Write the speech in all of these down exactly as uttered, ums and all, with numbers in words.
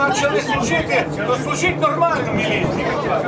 почали служити, то служіть нормально, міліції.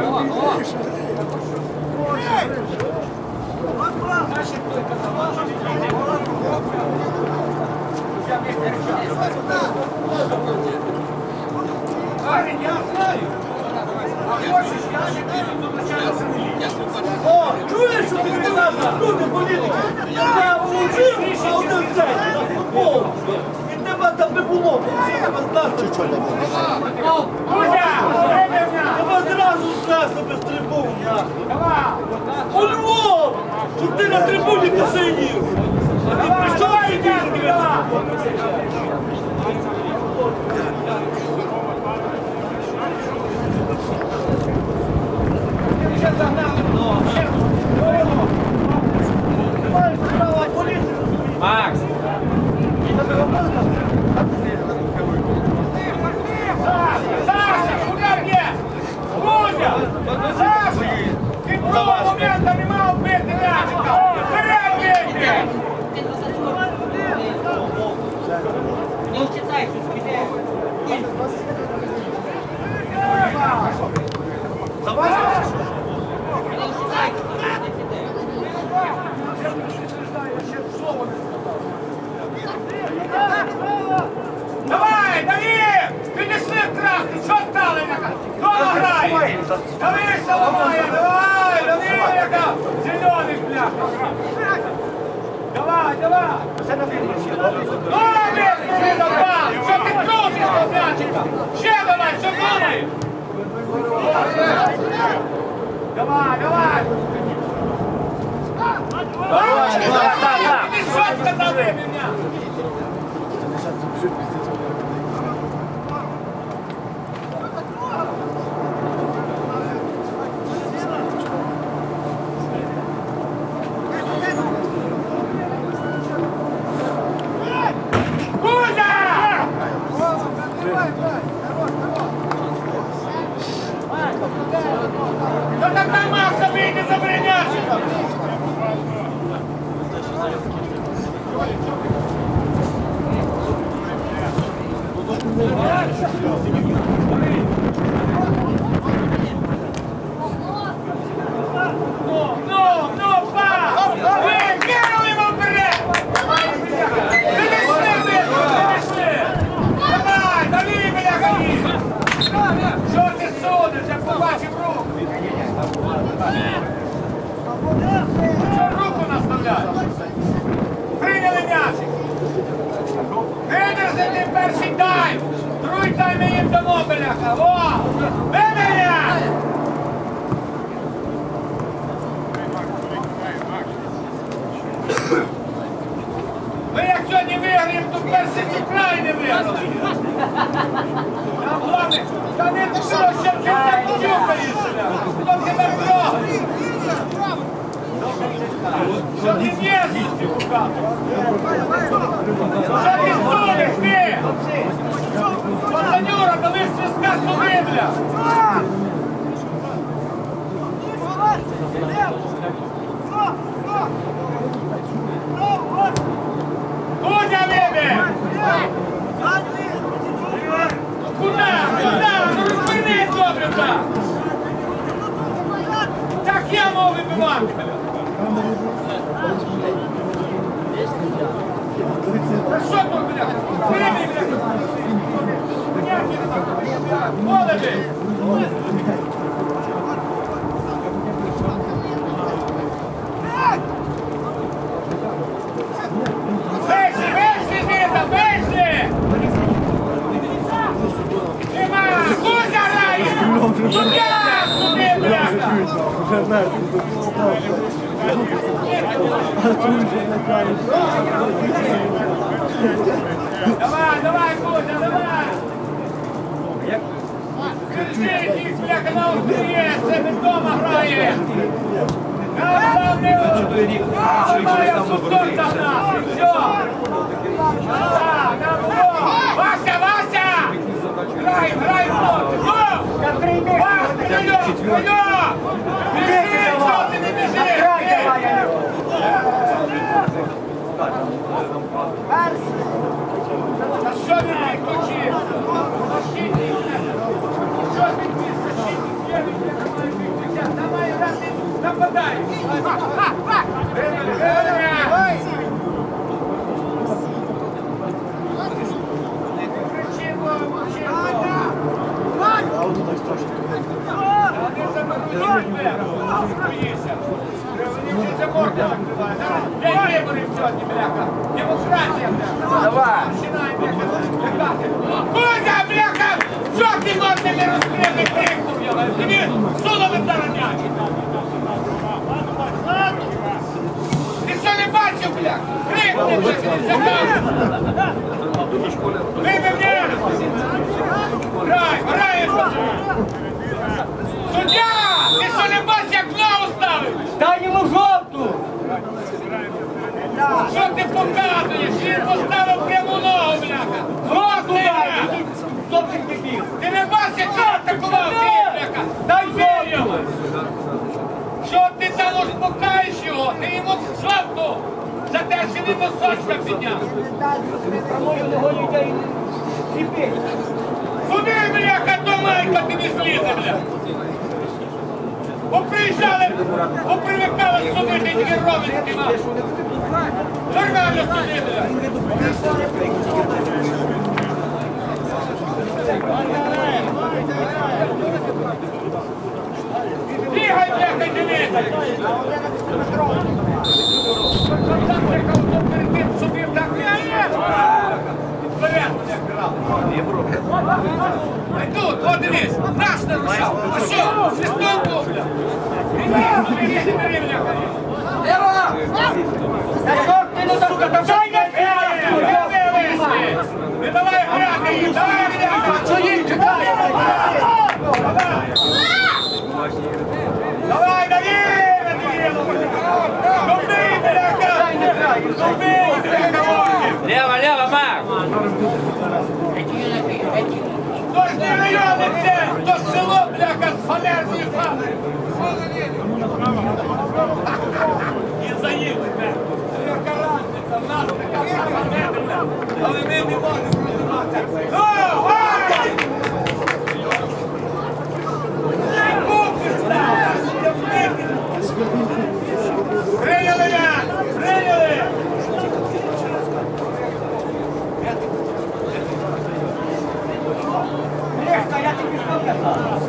Парень, я знаю. А хочеш, я ще піду до начальника міліції. О, чуєш, що ти сказав? Люди політики. Я вложив, а один цей. О, від тебе там не було. Всі тебе знати. Кузя, тебе зразу зразу без трибун. У Львов, щоб ти на трибуні посидів. А ти прийшов сидіти? Макс! Саша, куда где? Кузя! Саша! Ты про момента не мав бити м'ячика! Вперед бейте! Не считайте, скидайте. Давай! Не считайте, Давай, Давид! Підійшли в красний! Що стали? Дома грає! Давид Соломая! Давай! Давид, яка! Зелений бляха! Давай, давай! Давай, давай! Що ти крутиш до м'ячика? Ще давай, що думаєш? Давай, давай! Давай, давай! Ти що сказав мене? Да тогда Макса выйди за бренячиком! Ну, ну, ну, па! Вы кинули его вперед! Перешли, перешли! Давай, дави меня, гони! Що ти судиш, як побачив руку? Що руку наставляєш? Прийняли м'ячик. Видержите перший тайм. Другий тайм ми їм дамо, бляха. О! Виберя! Ми як сьогодні виграємо, то перший цукрай не виграли. Нам головне, та не все, що ти не почухаєшся. Хто тебе трогає? Що ти нежності показуєш? Що ти сунеш, ти? Пацанюра, коли свистка суди, бля! Кузя вибе! Куда? Куда? Ну розверни добре, так! Так я мав вибивати! Що тут, бля? Вибій, бля! Молоді! Вийшли, вийшли, Зіта, вийшли! Нема! Кузя грає! Кузя! Сюди, бляха! Давай, давай, Кузя, давай! Кричить їх, бляха, на остріє! Це ми вдома грає! Має сутурка в нас! І все! Вася, Вася! Грай, грай, Вася! Вася, Вася! Біжи, що ти не біжиш? А що він відключив? дай! Кричи, мовчи, вони заберуть тебе, боїшся. Вони вже морду закривають. Дай вибори сьогодні, бляха. Демократія, бляха. Давай. Починай, бляха. Кузя, бляха! Що ти можна не розкрити крикнув його? Тобі суловим заронять. Ти що не бачив, бляха? Крикни, бляха. Вибив мене! Грай, грай! Суддя! Ти що не бачиш, як ногу ставив? Дай йому жовту! Що ти показуєш? Він поставив пряму ногу, бляха! Жовту дай! Бляха! Зовсім дебіл! Ти не бачиш, як він атакував ти, бляха! Дай Бий його! жовту! Що ти там успокаєш його? Ти йому жовту! За те, що він носочка підняв! Промою ногою йде і кріпить! Куди, бляха, до майка тобі злізе, бляха? Поприїжджали, попривикали судити тільки ровенські мали. Нормально судити, бляха. Бігай, бляха, дивися! Там бляха, хто перед тим судив, так не вперед, бляха, а тут, от дивись, наш нарушав. А що? Свисток був, бля? Лева! Та що ти не сука, та дай не грати! Не давай грати їм, давай грати! Що їм чекає? Давай, Давид! Зубий, бляха! Зубий, бляха! Лева, лева, Марк! Хто ж не райони це? Хто ж село, бляха, з фанерної фабрики? І заїли, бляха. Яка разниця, в нас така сама земля, але ми не можемо розвиватися. О, гай! Прийняли я! Прийняли! Лешка, я тобі що казав?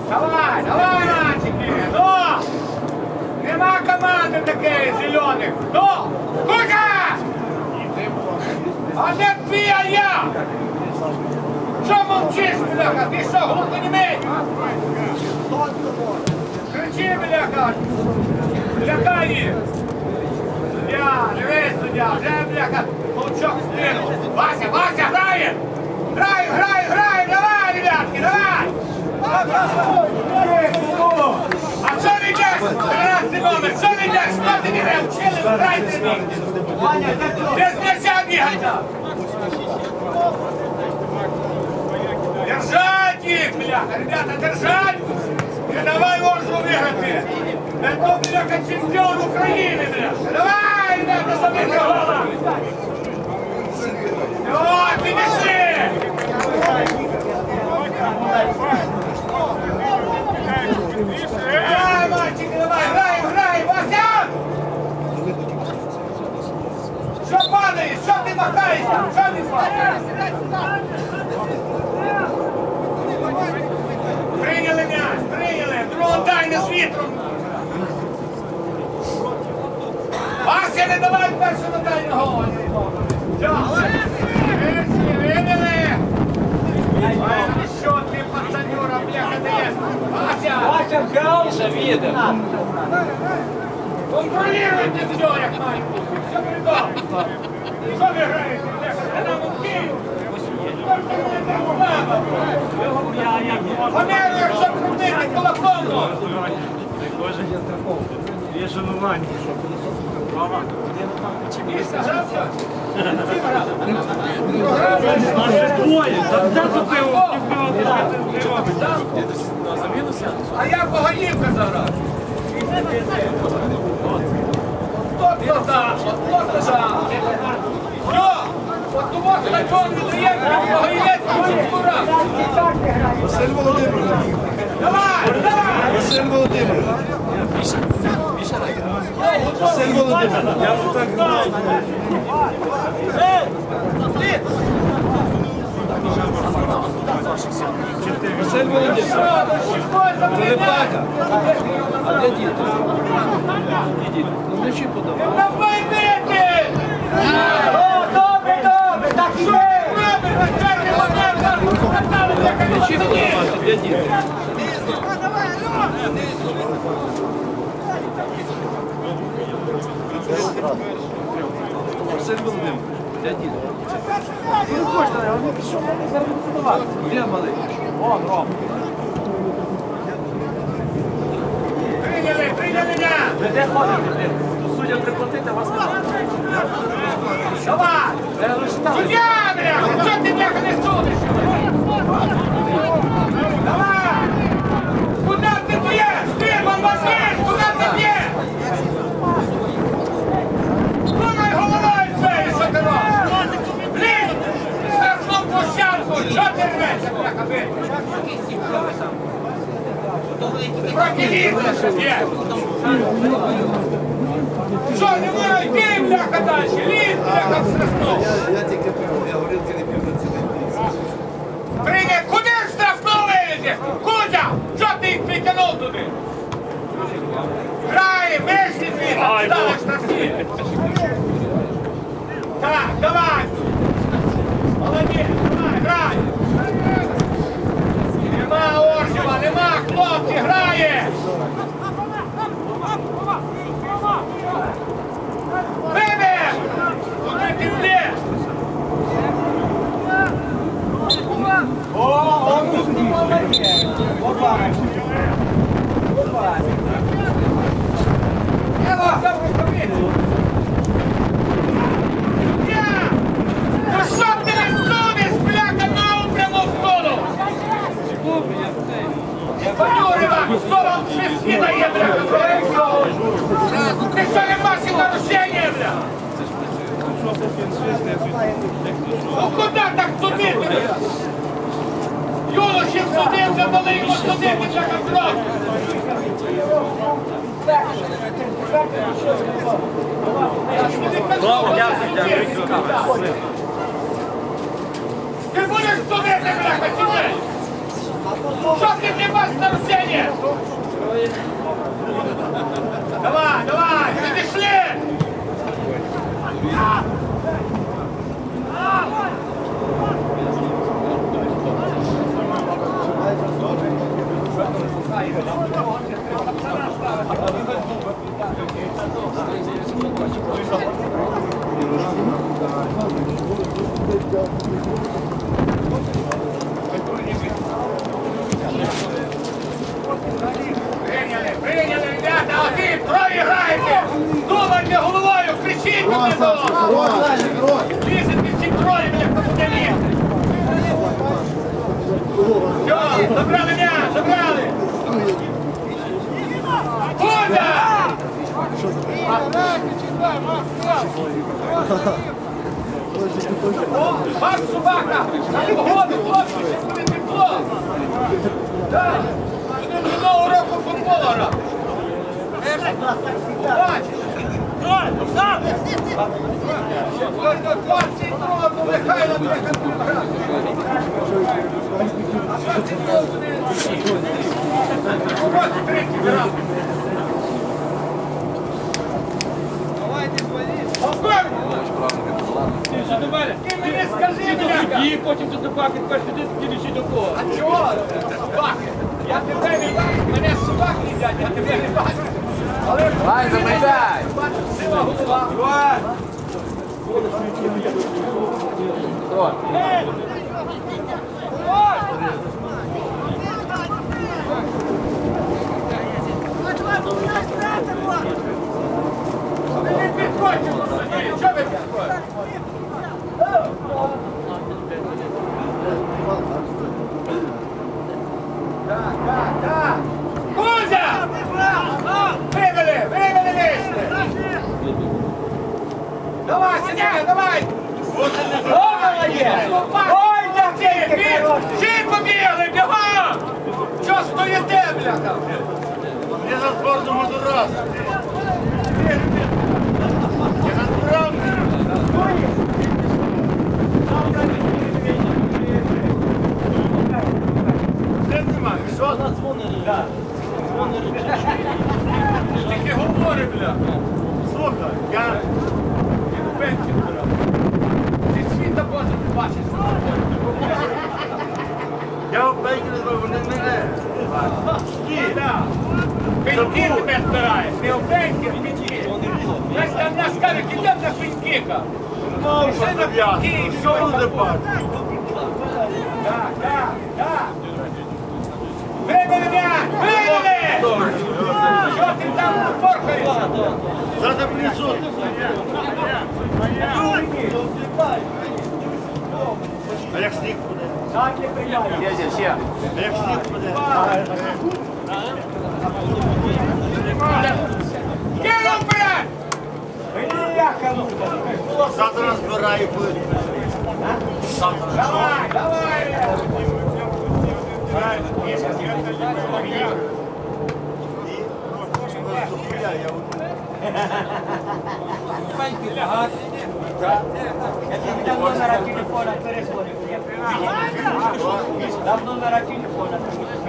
Давай, давай, мальчики! Ну! Нема команди такої зелених! Ну! Кука! А не ти, а я! Що мовчиш, бляха? Ти що, глухо німей? Кричи, бляха! Лякай їх! Суддя, дивись, суддя, вже, бляха, мовчок спину! Вася, Вася, грає! Грає, грає, грає! Давай, ребятки, давай! А що не йдеш? тринадцятий номер, що не йдеш? Що ти не грав? Вчили, грайте мені! Без м'яча бігайте! Держать їх, бляха, ребята, держать! Не давай Оржу виграти! Это, бляха, чемпіон України, бляха! Давай, ребята, забити гола! О, підійшли! Давай, мальчики, давай, грай, грай, Вася! Що падаєш? Що ти махаєшся? Що ти махаєшся? Прийняли м'яч, прийняли! Другу тайну з вітром! Вася, не давай першого тайного! Видели? Що ти, пацанюра, бляха, даєш? Вася! Вася взяв. Міша віде. Контролюйте все, як має бути. Все придом. Що ви граєте, бляха? Динамо Київ. Валерій, якщо крутити кулаком. Є шанування. Двоє, де купив? А я Погаївка заграв. Хто то там? Хто то там? Що? От у вас стадіон віддаєте, Погаївець, культура. Василь Володимирович. Давай, давай! Василь Володимирович. Василь Володимирович. Я вже так знаю. Василь Володимирович. Прилипака. А де діти? Діти. Ну вночі подавай. Давай бити! О, добре, добре, так і є. Вночі подавати. Де діти? Василь Володимирович. Де діти? Де малий? О, Ром. Прийняли, прийняли мене! Ви де ходите, блін? Тут суддя приплатити, а вас немає. Давай! Ви лише там. Суддя, бляха! Що ти, бляха, не судиш? Давай! Куди ти б'єш? Ти, бомбардир! Куди ти б'єш? Думай головою своєю, що ти робиш! Лізь! Страшну площадку! Що ти рветься, бляха, бити? Проти ліза, що є! Що, не можна йти, бляха, далі? Лізь, бляха, в страшну! Я тільки пив, я горілки не пив на цілий день. Прийде, куди ж штрафну вилізеш? Кузя, що ти їх притягнув туди? Грає, вийшли звідти, стали штрафні. Так, давай. Молодець, давай, грай. Нема Оржева, нема, хлопці, грає. Вибір! Куди ти йдеш? О, он молодець. Опа. Опа. Ну що ти не судиш, бляха, на прямо в колу? Панюрива, що вам свисті дає, бляха? Ти що не бачиш нарушення, бляха? Ну куди так судити, бляха? Юношів судив, вже дали йому судити, бляха, кров. Браво, дякую, дякую. Ти будеш судити, бляха, чи ні? Что ты мне вас нарушение? Давай, давай, перешли! Приняли, приняли, ребята, а ты проиграете! Думайте головою, кричите мне дома! Лезете все трое, меня подняли! Все, забрали мяч, забрали! Куда? Марк Собака! На погоду, хлопці, ще буде тепло! Так! Будемо до нового року футболу грати! Бачиш? Ось до двадцять другого до Михайла трохи тут грати! А двадцять другого буде... двадцять третій грати! Ти мені скажи, бляха! І потім до собаки, тепер сюди підійшли до кого. А чого? Собаки! Я тебе не бачу! Мене собаки їдять, я тебе не бачу! Але... Давай, замикай! Сила голова! Ви не підходьте до судді! Що ви підходите? Так, так, так! Кузя! Вивели, вивели вийшли! Давай, синяй, давай! О, молодець! Ой, такий! Всі побігли, бігом! Чого стоїте, бляха? Я за твердому раз. Я натурал. Де немає? Що? Тільки говори, бляха! Слухай, я... Пенсію брав. Ти світа Боже не бачиш, що таке. Я в пейки не знаю, вони мене. Ні, так. Пеньки тебе збираєш, не в пеньки, в пеньки. Знаєш, там нас кажуть, ідемо на пенькіка. Ну, що не п'яти? Що буде бати? Так, так, так. Вибили м'яч, вибили! Що ти там порхаєшся? Зараз принесуть. А як сніг буде? Є, ще. А як сніг буде? Кинув вперед! Завтра збираю буде. Завтра. Давай, давай! Дам номера телефона, перезвоню. Дам номера телефона.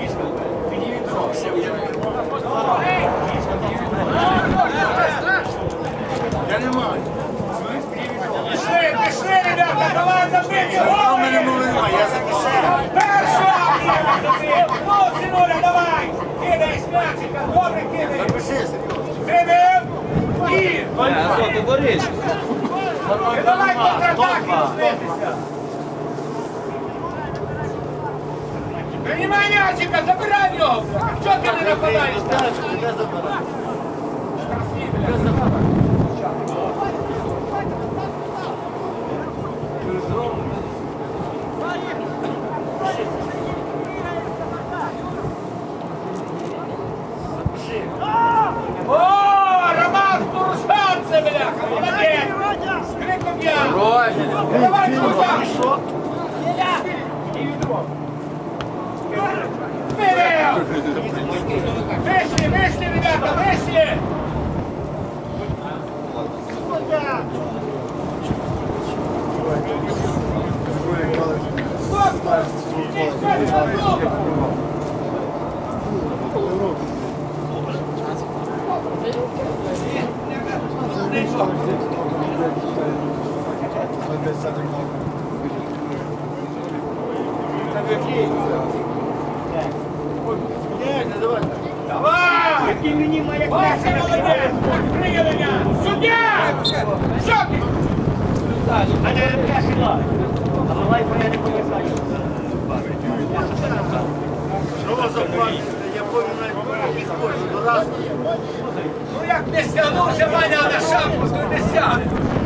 Я не маю. Пішли, пішли, ребята, давай забити А в мене голови! мови немає, я записав. Першого! Ну, синуля, давай! Кидай з м'ячика, добре кидай! Запиши, серйозно. Кидаємо! І! Ти бориш. І давай контратаки розвитися! Приймай м'ячика, забирай його! Чого ти не нападаєш? Я забираю. О, Роман Туршанце, бляха, молодець! З криком я! Рожі. Давай, Туршан! Вперед! Вышли, вышли, ребята, вышли! Стоп! Давай! Вася, молодець! Прийняли м'яч! Суддя! Що ти? А не репляшила. А могла й порядок поїхати. Що вас заплатили? Я повинен підходити до раз. Ну як не стягнувся Ваня на шапку, то не стягне.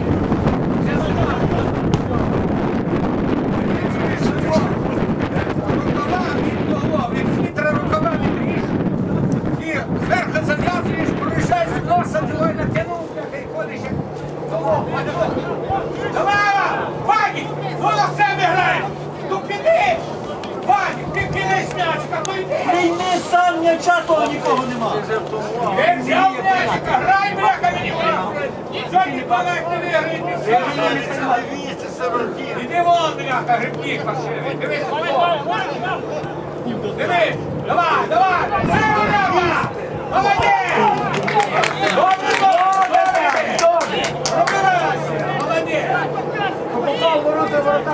Від рукава відріж. І зверху зав'язуєш, проїжджаєш з носа, двоє натягнув, і ходиш як голову. Давай! Вані! Воно в себе грає! Ну піди! Вані, ти кінець м'ячка, то йди! Прийми сам м'яча, того нікого нема. Ти взяв м'ячика, грай, бляха, мені виграє! Сьогодні балак не виграє, ти все виграє! Іди вон, бляха, грибник пошири, дивись футбол! Дивись! Давай, давай! Все, бляха! Молодець! Добре, добре! Пробирайся! Молодець! Попав ворота, ворота.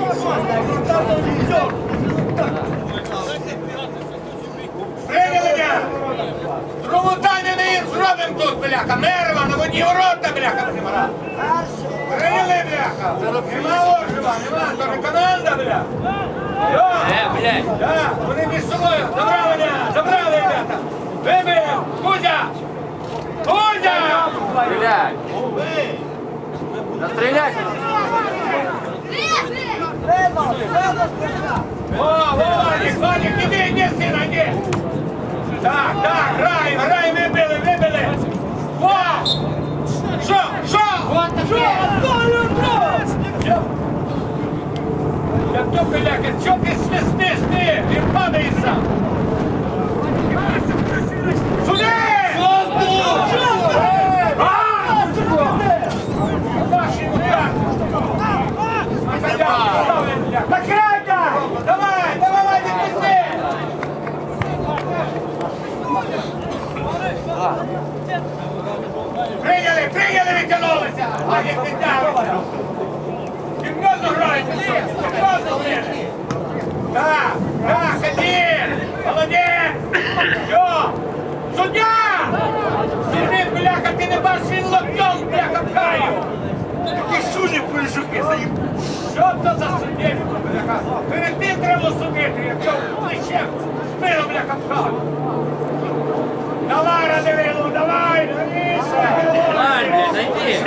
Прийняли м'яч! Другу тайну не їм зробимо тут, бляха! Мерва, на водні ворота, бляха, нема! Прийняли, бляха! Нема ложива, нема, то не команда, бляха! Е, блядь! Так, вони між собою! Забрали м'яч! Забрали, ребята! Вибив! Кузя! Кузя! Стріляй! Настріляйся! О, Ваник, Ваник, іди, іди, сина, іди! Так, так, граємо, граємо, вибили, вибили! О! Що? Що? Що? Оставлю трос! Я то, бляха, що ти свистиш, ти? Він падає сам! Сюди! Ваші удар! Покрайка! Давай, давай, не пизди! Прийняли, прийняли, відтягнулися! А як відтягнулися! Гімнозу граєте! Гімнозу граєте! Так, так, один! Молодець! Все! Суддя! Сірник, бляха, ти не бачиш, він локтем, бляха, пхає! Які суні поліжуки заїм. Що то за суддєвство, бляха? Перед тим треба судити, якщо плечем спину, бляха, пхав. Давай, Радивилу, давай, дивися! Давай, блядь, зайди!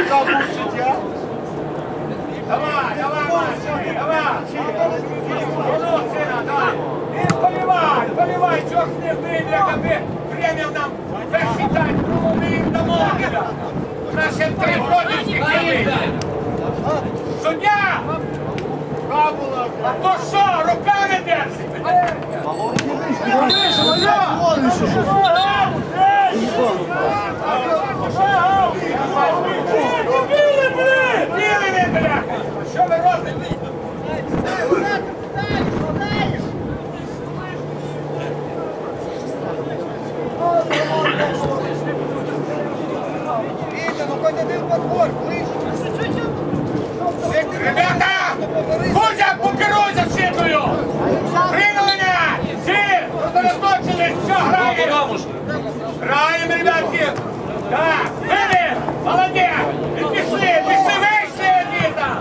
Давай, давай, Маші, давай! Ну, сина, давай! І поливай, поливай, чого ж не бий, бляха, ви время нам перший тайм, другу ми їм дамо, бляха! У нас ще три продівських є. Суддя! А то що, руками держить? Білий ви, бляха! Що ви робите? Ребята! Кузя, покеруйся щитою! Прийняли м'яч! Всі! Сосредоточились! Все, граємо! Граємо, ребятки! Так, вибір! Молодець! І пішли! Пішли вище, діта!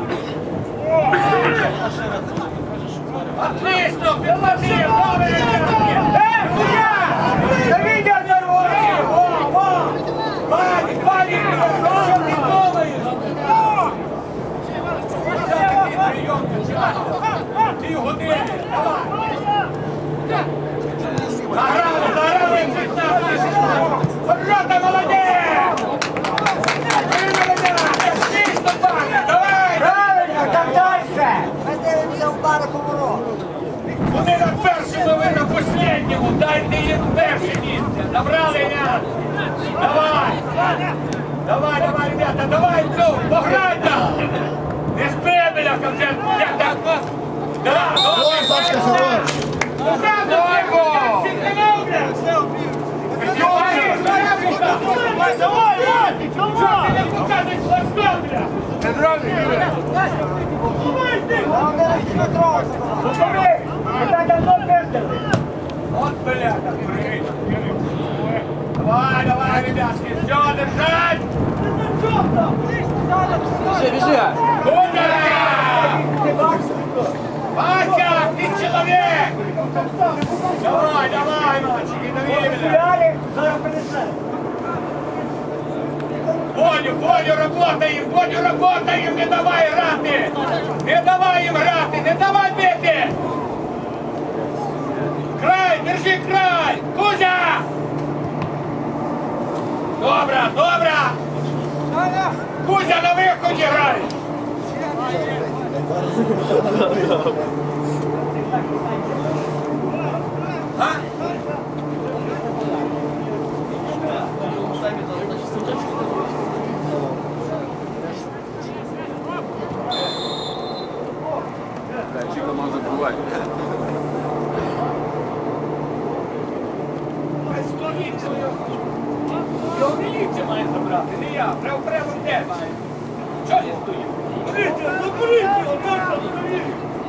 Отлично! Підлатив! Добре, ребятки! Е, Кузя! Та відео не рвати! Во, во! Вадик, Вадик! Що ти думаєш? Дві години! Заграли, заграли! Ворота, молодець! Стійсно, пане! Давай! Правильно, так дальше. Ми дивимося удари поворот. Вони на першому, ви на останньому! Дайте їм перше місце! Набрали м'яч! Давай! Давай, давай, ребята, давай, цю, пограй там! Не спи, бляха, вже, бляха! Да, Ой, Сашка, хорош. Давай, давай! Давай! Не показуй флажка, бля! Вот, бля, давай, давай, ребятки, все, держать! Біжи, біжи! Вася, ты человек! Давай, давай, мальчики, дави меня! Бодю, Бодю, работаем, Бодю, работаем, не давай грати! Не давай їм грати, не давай бити! Край, держи край! Кузя! Добре, добре! Кузя, на виході грай! А? Його міліція має забрати, не я, треба прямо де має. Чого я стою? Поліція, заберіть його, можна заберіть.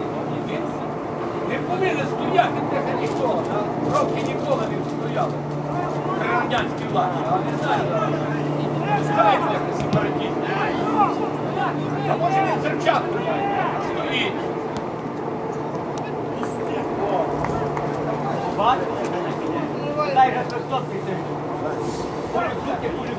Не повинен стояти тихо ніколи, на роки ніколи не стояли. При радянській владі, а не знаю. Пускайте якось сепаратісти. А може він зерчатку має? Стоїть. Дай же Христос прийти. Полюб суки, полюб.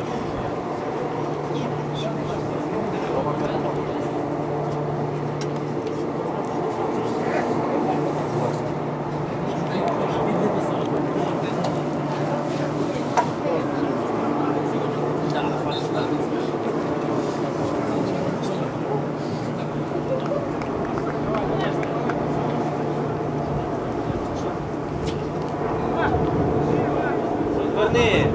Верни.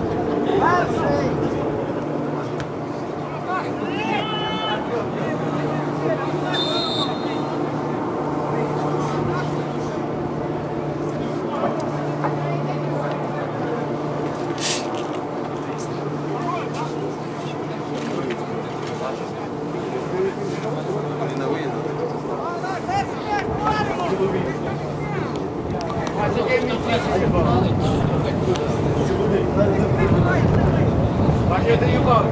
Бачу, ти їбав.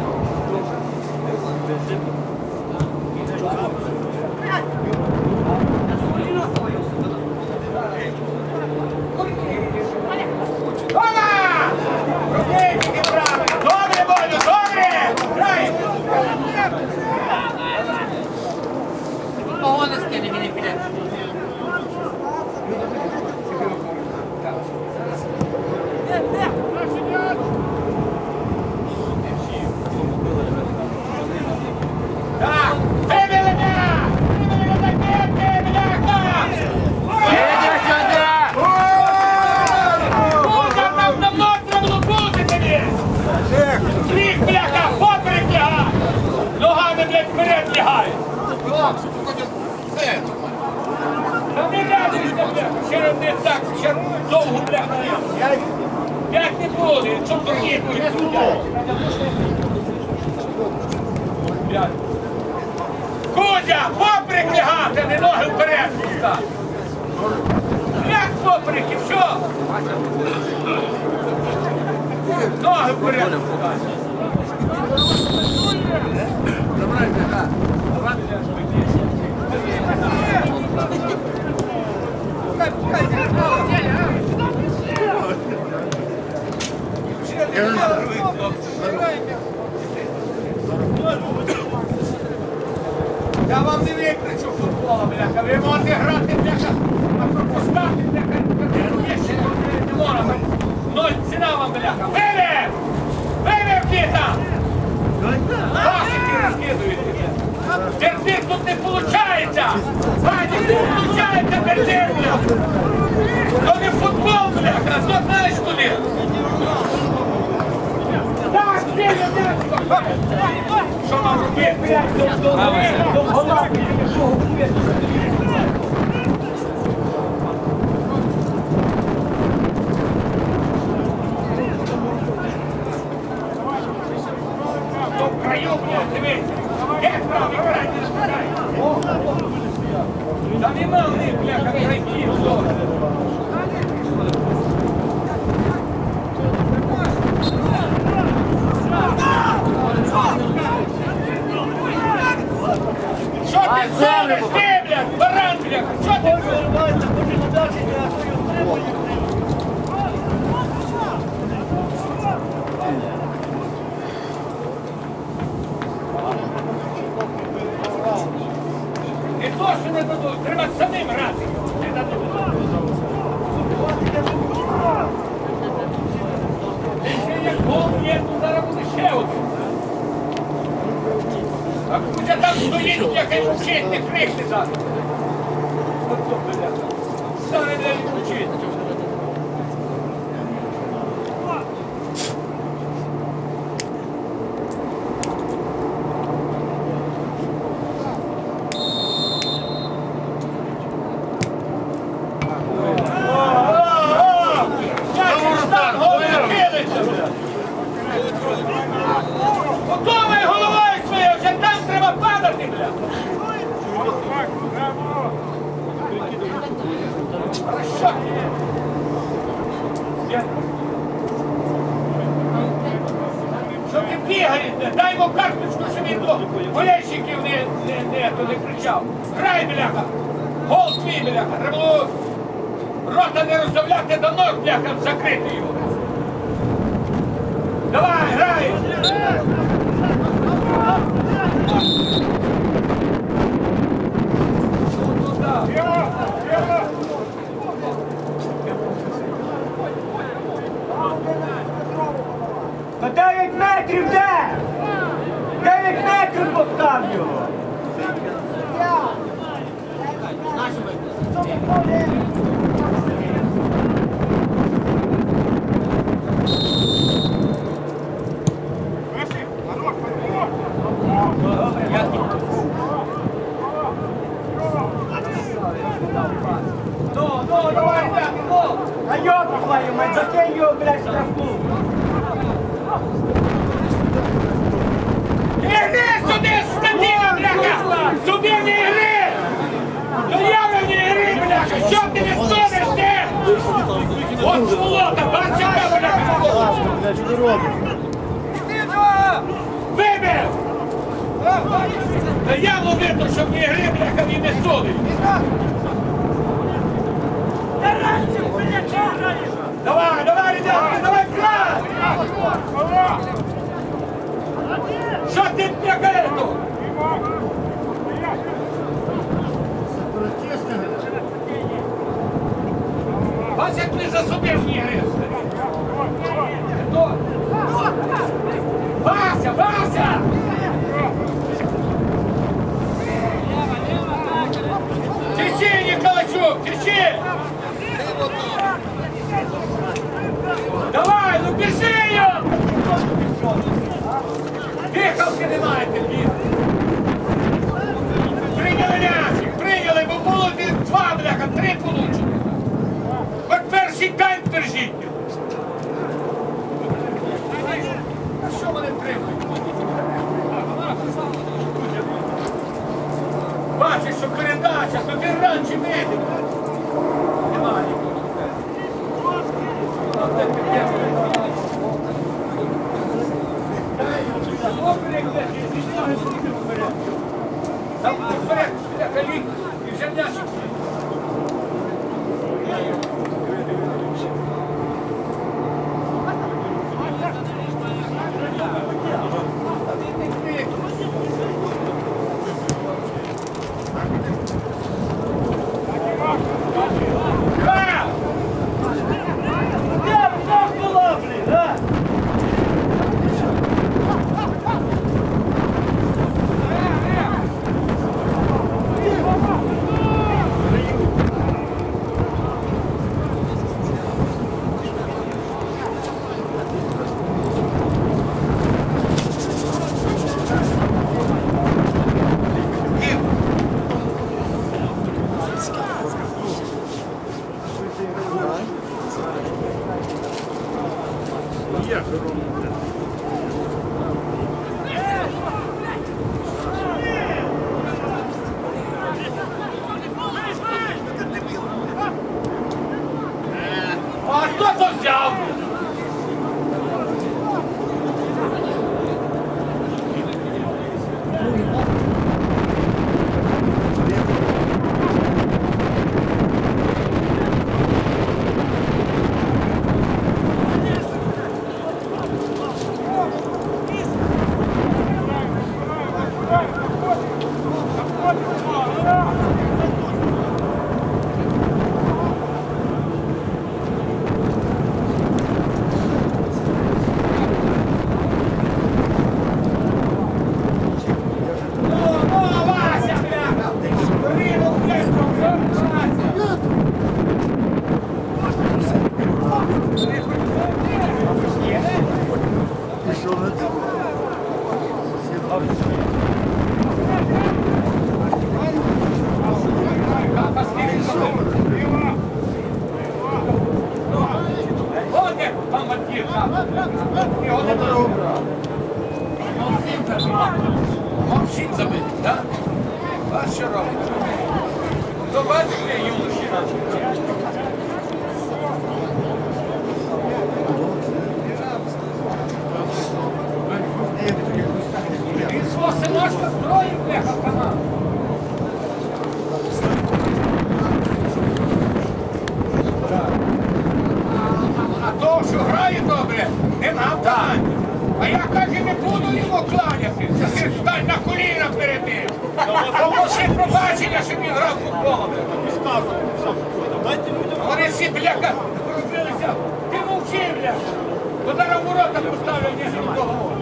Ола! Рукейки брали! Добре, Бодю, добре! Грай! Погони скине мені піде. Так! Вибили мене! Вибили мене таке, бляха! Іди сюди! Кузя, нам давно треба було бути тобі! Рік, бляха, поперек лягай! Ногами, блядь, вперед лягай! Та не рядуйся, бляха, ще не так, ще довго, бляха, не. Як не буде, що турнір буде судять? Кузя, поперек лягати, не ноги вперед пускати! Як попереки, що? Ноги вперед пускати! Я вам не викричу футбола, бляха, ви можете грати, бляха, а пропускати, бляха, є ще не можна. Ноль ціна вам, бляха. Вивер! Вивер, діта! Пасики розкидуєте. Терпіть тут не виходить! Ваня, не виходить, терпіть, бляха! То не футбол, бляха, а то знаєш куди? Так, сильно, бляха! Що нам робити? Та нема в них, бляха, грайків, добре. Що ти зониш, ти, блядь, баран, бляха, що ти робиш? І то, що не дадуть, треба самим грати. Не дадуть. І ще як гол є, то зараз буде ще один. А куди там стоїть, який вчить, не крикне зараз. Ото, бляха. Зараз не вчить. Готовий головою своєю, вже там треба падати, бля. Хорошо. Що ти бігаєш? Дай йому карточку, щоб він до болельщиків не, не, не, не, не кричав. Грай, бляха. Гол твій, бляха. Треба рота не розставляти до ног, бляха, закрити його. Давай, грай! На дев'ять метрів де? дев'ять метрів постав його. Ну, ну, давай, так, ну! А йопу твою мать, закинь його, блядь, штрафу. Іди сюди, скотина, бляха! Сюди не гри! До ями не гри, бляха! Що ти не сонеш, ти? От сволота, бачиш, яка, бляха! Вибив! Та явно видно, щоб не гри, бляха, він не сонить! Давай, давай, ребятки, давай, край! Що ти блягаєш тут? Бачиш, як не засудив ні гристи. Хто? Вася, Вася! Тиши, Николачук, тиши! Давай, ну біжи його! Дихалки немає, ти. Прийняли лясик, прийняли, бо було два, бляха, три получили. От перший тайм держіть. А що вони тримають? Бачиш, що передача, тобі раніше видно. Немає нікого. Там вперед, вперед, і вже м'ячик. Всім забити, так? А що робить? То бачите, юноші наші. Він свого синочка строїв, бляха, канал. А то, що грає добре, нема в команді. А я, каже, не буду йому кланятися. Ти стань на коліна перед ним. Попроси пробачення, щоб він грав в футбол. Вони всі, бляха, порозбилися. Ти мовчи, бляха. Бо зараз ворота поставлять, ніж він договор.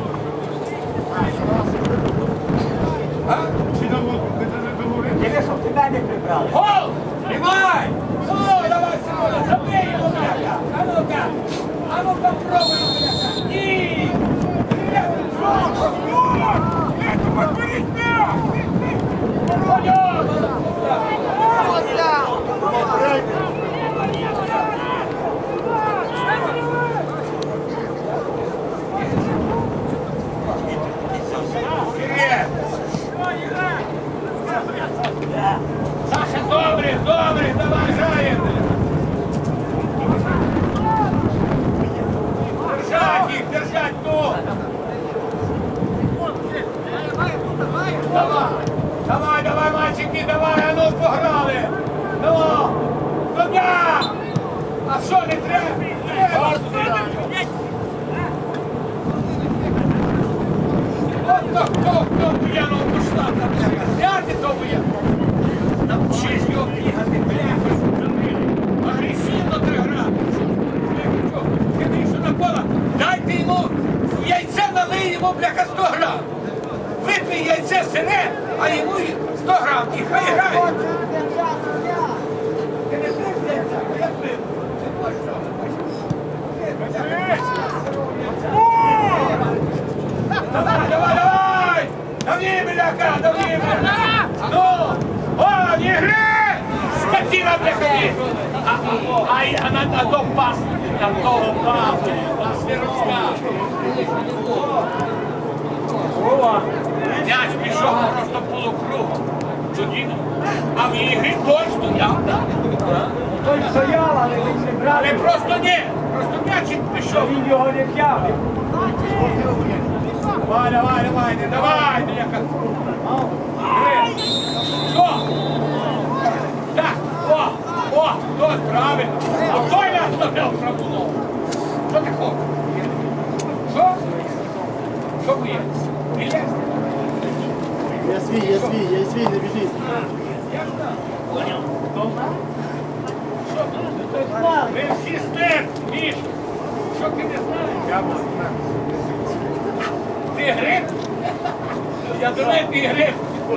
А? Диви, щоб тебе не прибрали. Гол! Тримай! О, давай, Симона, забей його, бляха! А ну-ка! А ну-ка, пробуй, бляха! Ні! Саша, добре, добре, давай граємо! Держать їх, держать тут! Давай, давай, давай, мальчики, давай, а ну пограли! Ну, туди! А що, не треба? Треба! От то хто, хто буяного пішла там, взяти то буяного! Навчись його бігати, бляха! Агресивно треба грати! Ти вийшов на поле, дайте йому яйце, налий йому, бляха, сто грам! Випий яйце сире, а йому сто грам, і хай грає. Ти не пив яйця, а я пив. Ти можеш що? Давай, давай, давай! Дави, бляха, дави, бляха! Ну! О, не гри! Скотина, бляха! Ай, а на то пас, на того пасу, пас не розкаже. М'яч пішов просто полукругом. Тоді, а в ігрі той стояв, так? Той стояв, але він не брав. Але просто ні, просто м'ячик пішов. Він його не взяв. Давай, давай, давай, не давай, бляха. Гри. Що? Так, о, о, той, правильно. А той нас добив праву ногу. Що ти хочеш? Що? Що боїться? Біля? Я свій, я свій, я свій, не біжись. Ви всі стерті, Міш. Що ти не знаєш? Ти гриб? Я думаю, ти гриб.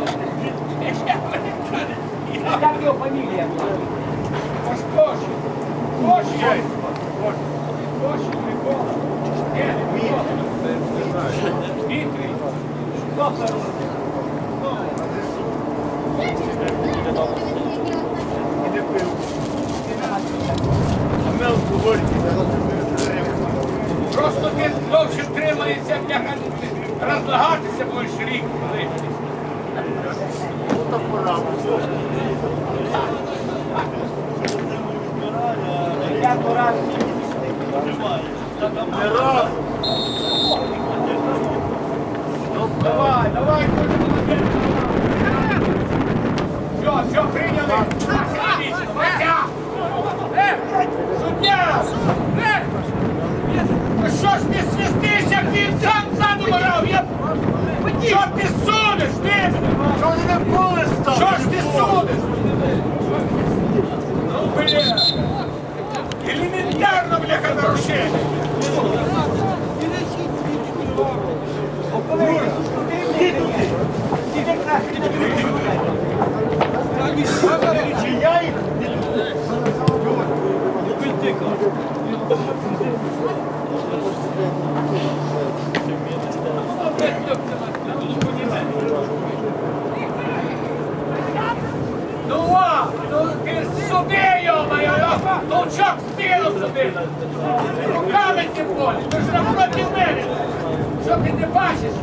Як його фамілія? Ось Коші. Коші. Коші, Микола. Ні, Микола. Дмитрий. Просто ти довше тримаєшся, бляха, розлагатися будеш рік. Я порад. Давай, давай, все, все, приняли. Вася! Суддя! Що ж ти свистишся, він сам задумав? Я... Що ти сунеш, ти? Що ти не в поле став? Ну ти суди, йо-моє, толчок в стіну суди. Руками тим полі, ти ж напроти мене. Що ти не бачиш?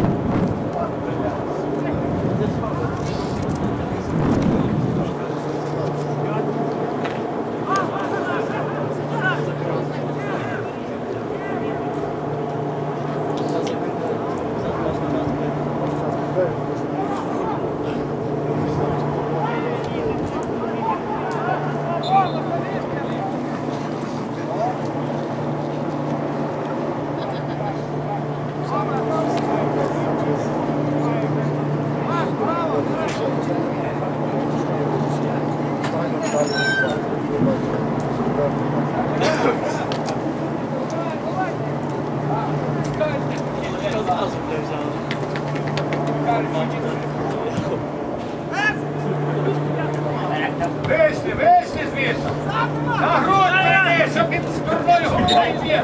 Вийшли, вийшли звідси. На грудь прийми, щоб він з дурною головою б'є.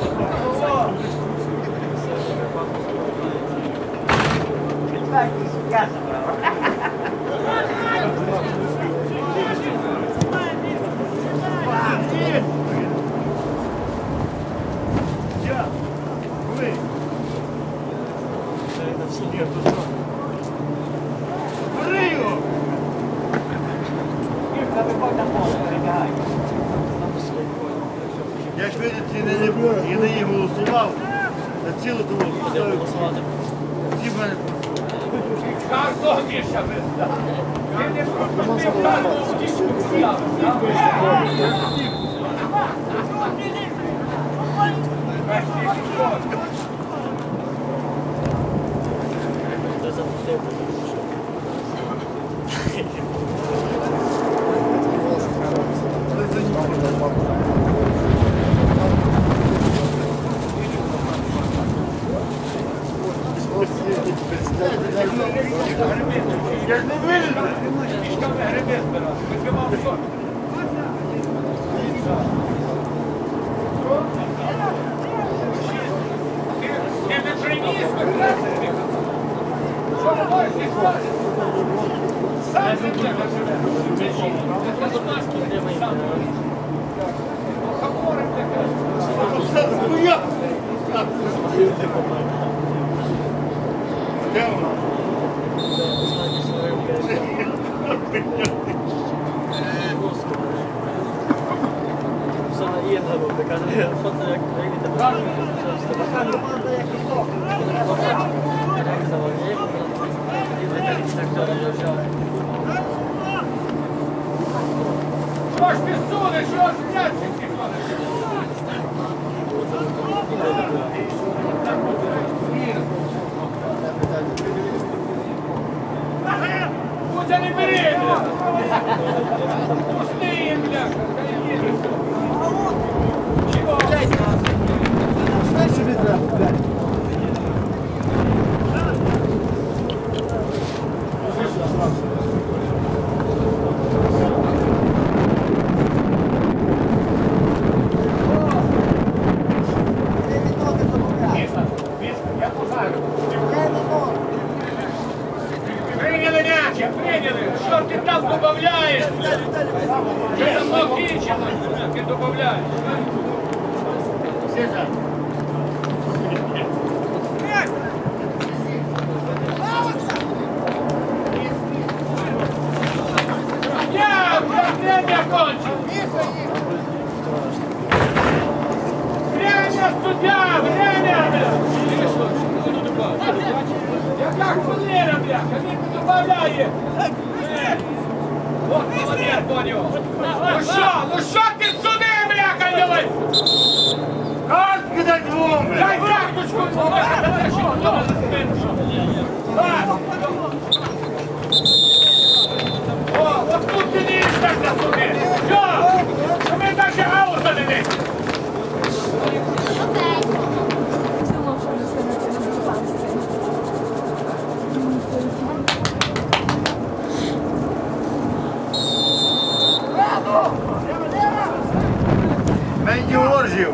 Я ж видите, не, не, не їм голосував, на цілу тому поставив. Ці в мене Кожного більше визнав. Ти не пропустив кожного кішку взяв. я ж не вилізу. Кішками гриби збирав. Випивав сон. Ти не приніс, викрасти. Що ви можете сказати? Сам ти тебе живе. Це домашні не сам. Говорим таке. Ну я. Де вона? Що ж ти сунеш, що ж м'ячик ти ходиш? Кузя, не бери, бля! Пусти їм, бля! Чого? Прийняли м'ячик, прийняли! Що ти там додаєш? Вже давно кінчено, ти додаєш. Я, я время кончил! Время, судья, время! Яка хвилина, бляха, він добавляє! От молодець, Боню! Ну що, ну що ти сюди, бляха, давай! Картки дай двом! Дай карточку! О, от тут ти не їздишся сюди! Що? Що ми навіть аута не десь! Мені оржів!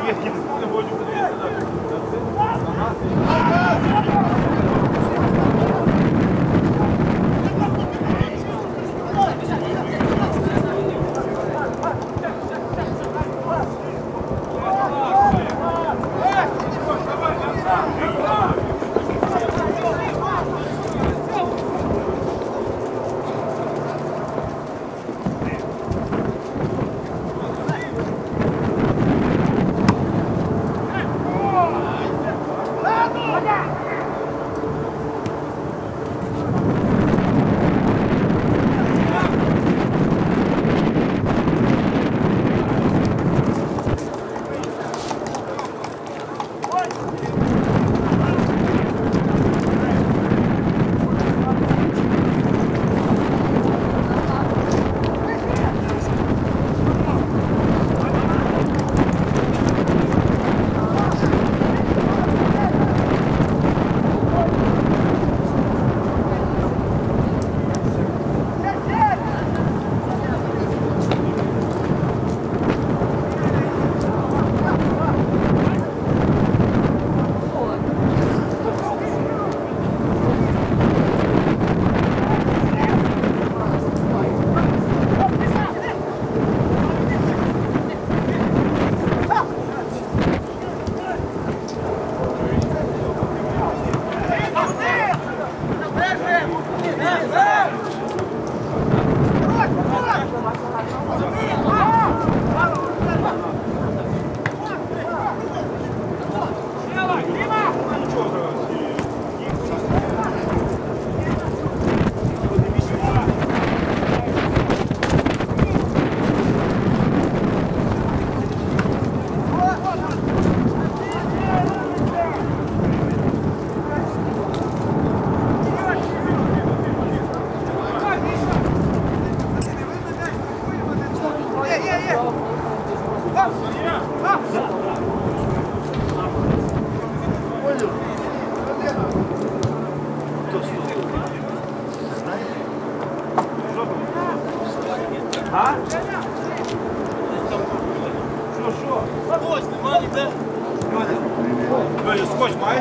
Скотч маєш?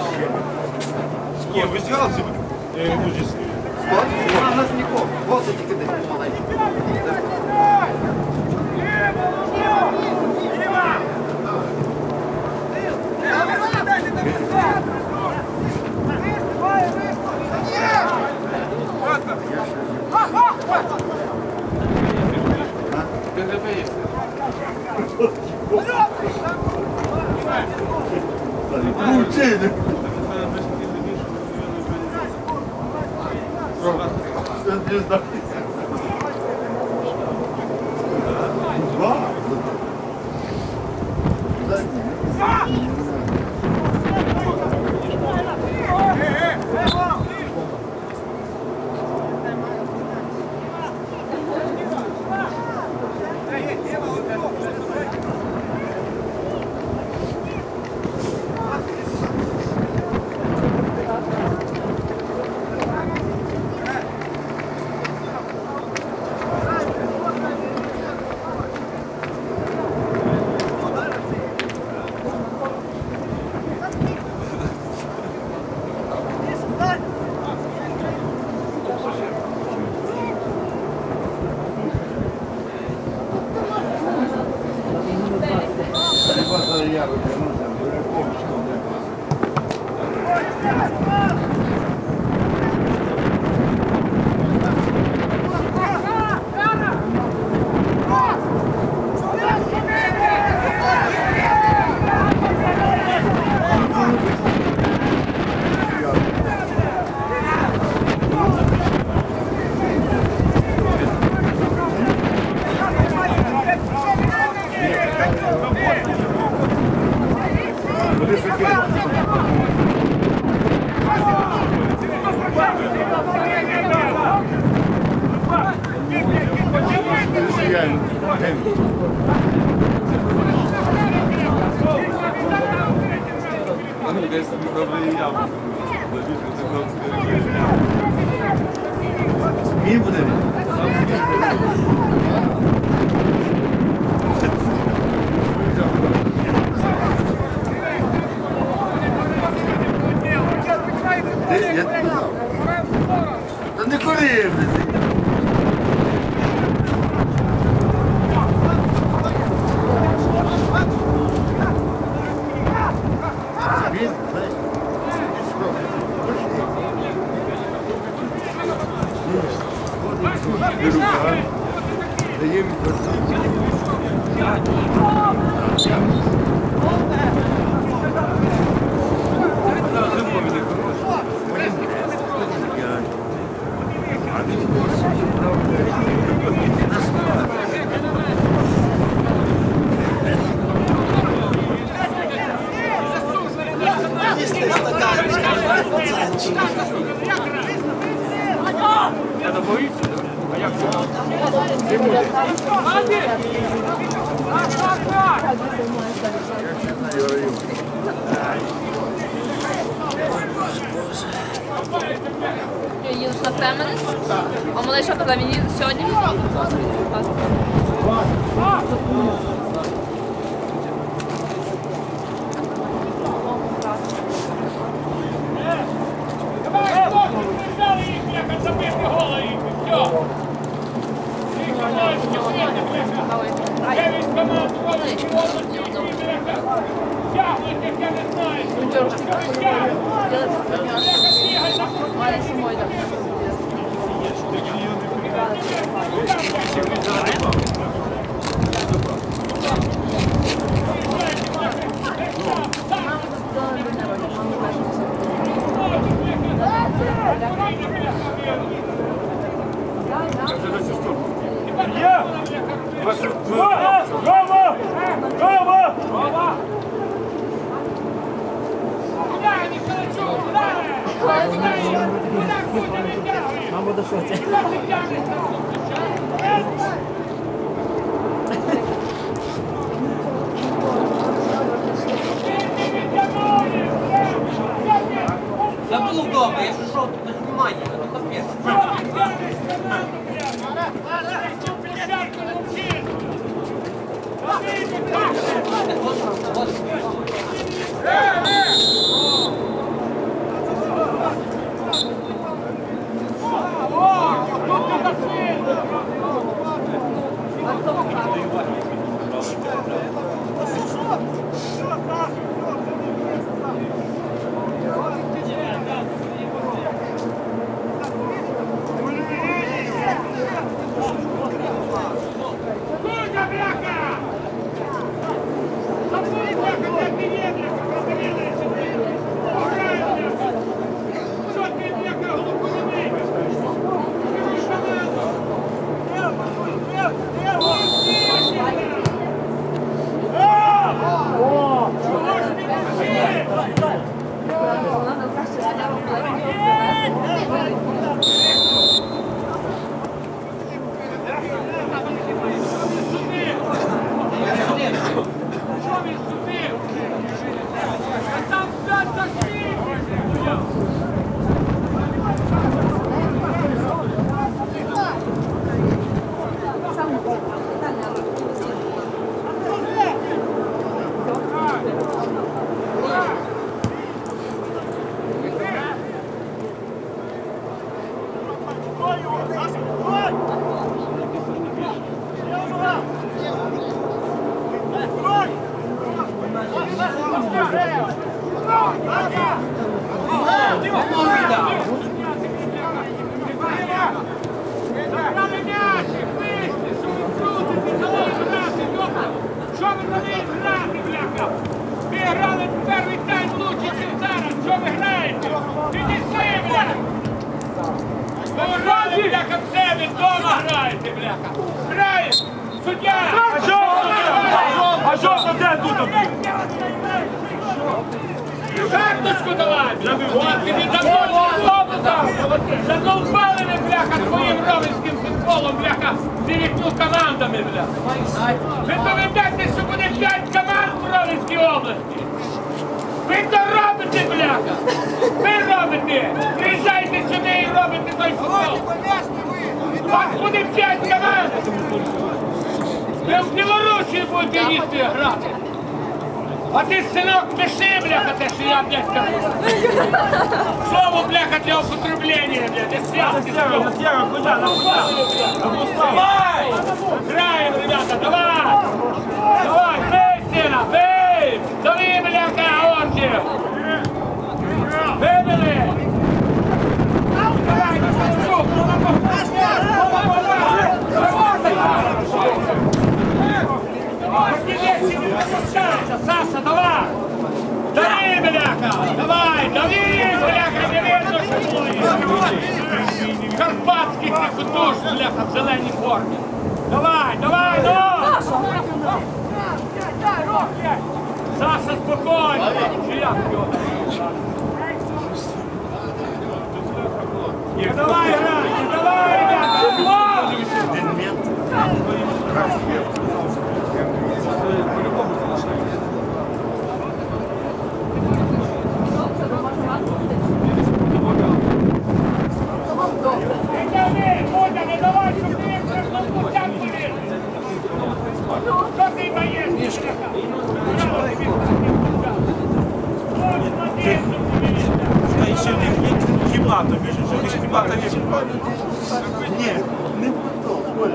Ні, ви зіграли сьогодні? Мужі свої. Скотч? У нас нікого. Госи тільки десь маленькі. Мучили. Не знаю. Два? Я вывернулся, дураком, что мне Мені буде? Треба боїться? А як це? Ти будеш? Їдеш на Фемінес? А мене що казав, він їде сьогодні? Давай, хлопці, прижали їх, бляха, забити гола їх, все. Їх голочки, світи, бляха. Дев'ять команд, голочки, голочки, бляха. Тягнуть, як я не знаю. Валя самой, да. Рома! Рома! Рома! Мамо, до що це? Забыл дома, я шел без внимания, это капец. Що ви на неї грати, бляха? Ви грали перший тайм лучше, ніж зараз. Що ви граєте? Підійшли, бляха! Ви грали, бляха, в себе, вдома граєте, бляха! Граєте! Суддя! А що тут? А що де тут? Карточку давай! От, тобі давно не там! Задовбали ви, бляха, своїм ровенським футболом, бляха, з дев'ятьма командами, бляха! Ви доведете, що буде п'ять команд в Ровенській області! Ви то робите, бляха! Ви робите! Приїжджайте сюди і робите той футбол! У вас буде п'ять команд! Ви в Білорусі будете їсти грати! А ти, синок, пиши, бляха, те, що я, блядь, скажу. Слово, бляха, для употребления, блядь, для связки. Давай! Играем, ребята, давай! Давай, бей, сына, бей! Дави, бляха, ордер! Выбили! Давай, Шук! Давай, давай! Олесі не випускається. Саша, давай! Дави, бляха! Давай, дави, бляха, не видно, що було. Карпатський крикотуш, бляха, в зеленій формі. Давай, давай, ну! Саша, спокійно! Чи як його? Давай, грай, давай, ребята! Бодя, не давай, щоб ти як на путях поліз! Що ти боїшся? Та ще не кімната, між іншим, ж кімната є. Ні, не то, Коля.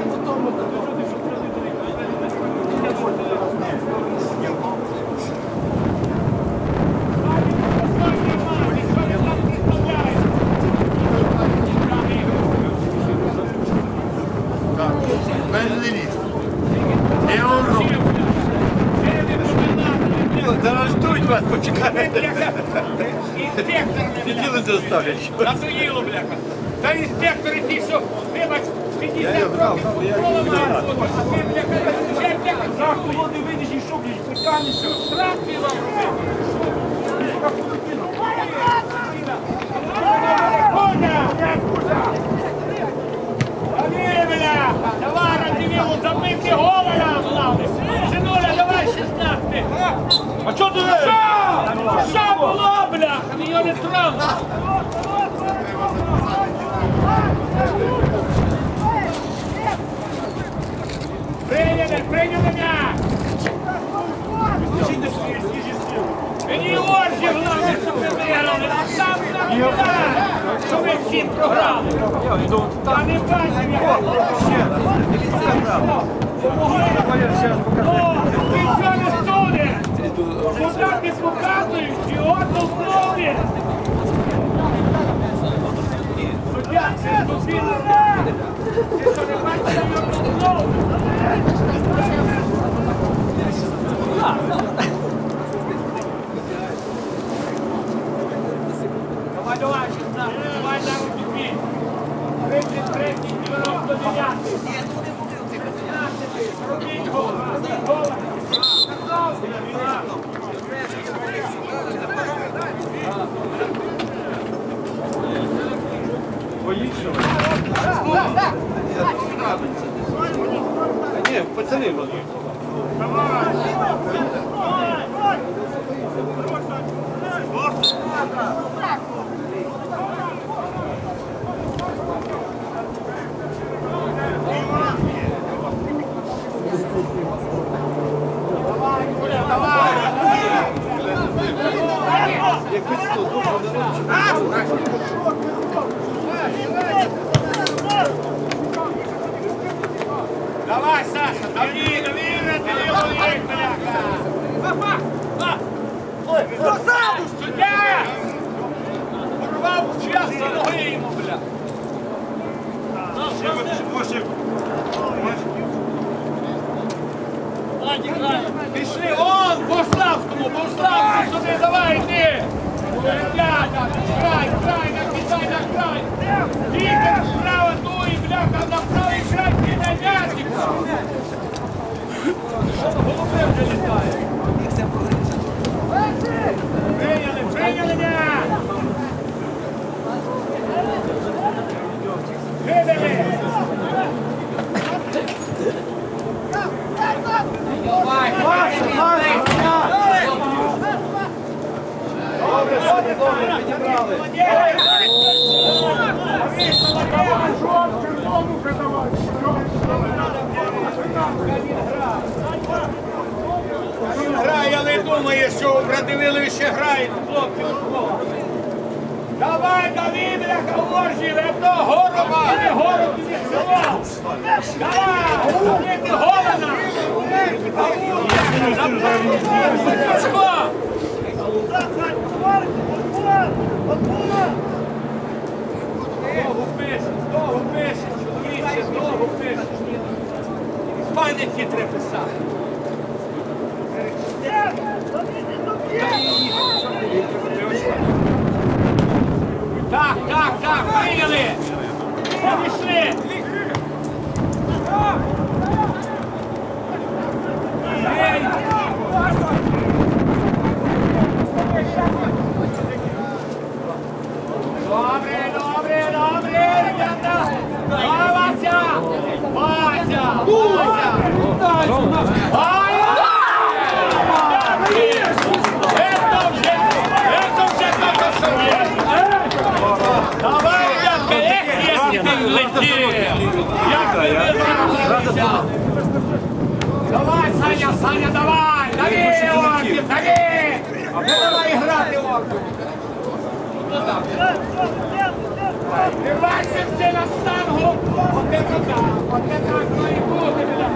Так, мене ліс. Я урок. Зараз ждуть вас, почекайте. Інспектор не Сиділи заставлять. надоїло, бляха. Та інспектори ті, що, вибач, п'ятдесят років футбола мають, а ти, бляха, ще бляха, завтра води вийдеш і що, блядь, питання, що, страшні вам робити. Коня, як куда? Давай, бляха, давай, Радзивілу, забити гола нам, главне. Синуля, давай, шістнадцятий. А чого ти? Що? Що було, бляха, його не травма. Прийняли, прийняли м'яч! Мені оржі, головне, щоб ви виграли, а сам нам не дай, що ви всі програли. Та не бачив, як О, ти що не судиш? Куди ти показуєш? Його толкнули! Суддя, це тобі не знає! Ти що не бачиш, що його толкнули? Давай, давай, шістнадцятий, давай на руки. тридцять третій, дев'яносто дев'ятий. тринадцятий, робіть гол. Гол. Боїшся? Ні, пацани, Давай, Саша, дави, дави, дави, бляха! Суддя! Порвав час за ноги йому, бля! Пішли, он, по Славському, по Славському сюди, давай, йди! Дядя, край, край, накидай на край! Вітер справа, дуй, бляха, на правий край, ти на м'ячик! Голубе вже літає! Прийняли, прийняли м'яч! Вибили! Давай, добре, добре, підібрали! Грає, але думає, що у Радивилові ще грають хлопці. Давай, дави, бляха, воржі, лепто, гороба, не город, не село. Давай, убити голена. Довго пишеш, довго пишеш, чоловіче, довго пишеш. В пам'яті треба писати. Давай, Саня, Саня, давай! Дави, Орків, дави! Не давай грати, Орків! Тримайся всі на штангу! Оте так, оте так має бути, бля!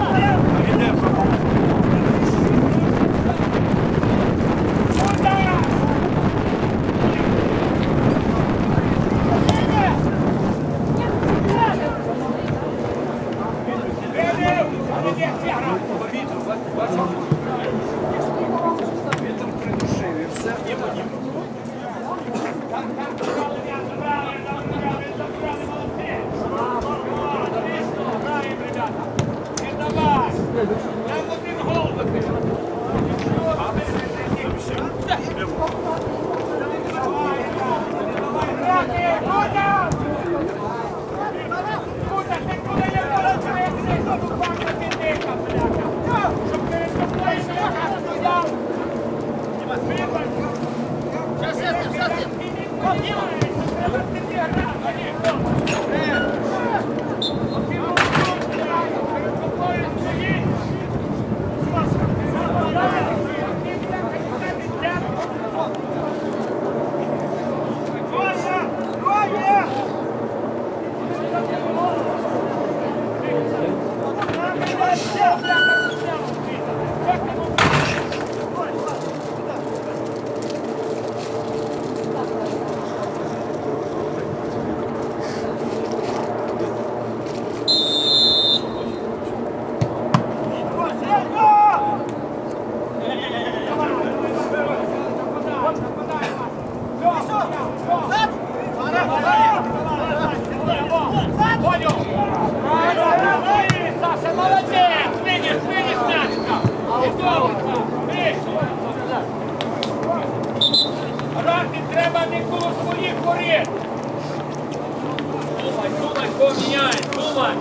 Грати треба не коло своїх воріт. Думай, думай, поміняй, думай.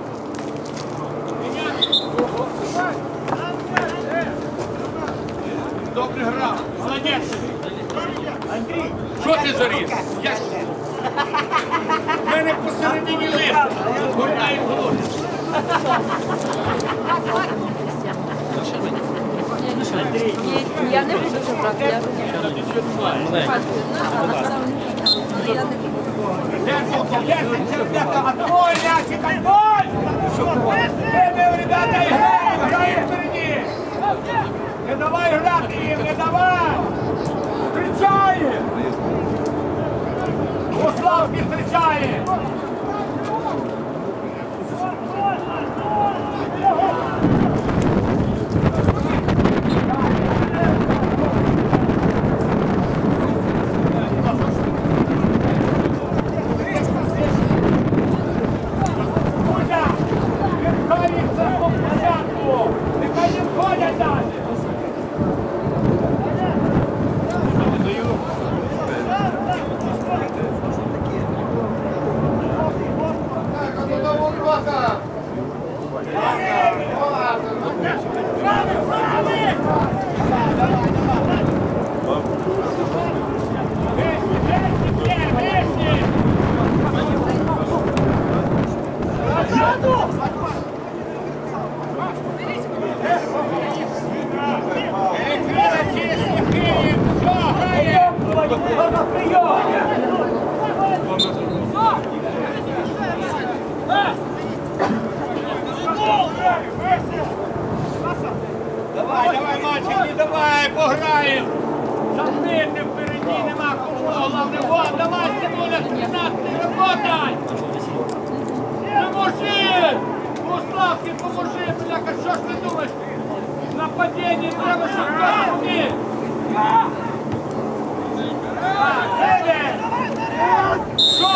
Добре грав, молодець. Андрій, що ти заріз? Я... В мене посередині лист. Горняє голову. Я не буду вже брати, я я не буду. Отбой, мячик, отбой! Время, ребята, играем, играем впереди! Не давай грати їм, не давай! Встречає! Уславський встречає! Давай, давай, мальчики, давай, пограємо! Забити впереді, нема кому, головне, вон, давай, Симоня, тринадцять, работай! Поможи! Славки, поможи, бляха, що ж ти думаєш? Нападіння треба, щоб хтось вмів! Що?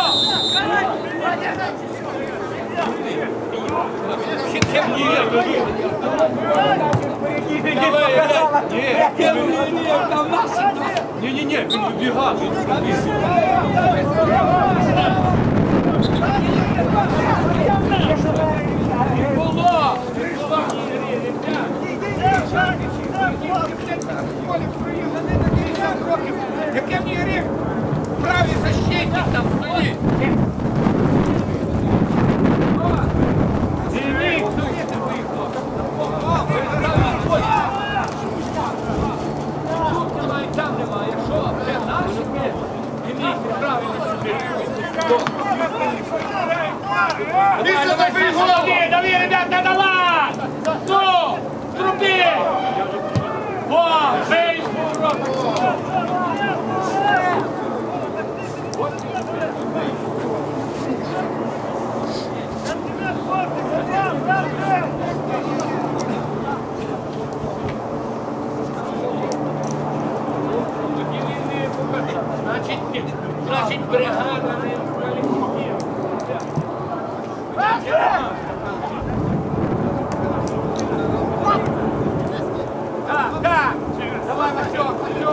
Не-не-не, він вибігав, він Не було! Яке мені гріх? Правий защитник там стоїть! Дивіться! бригада не кваліфікує. Так, так. Давай, Васьок,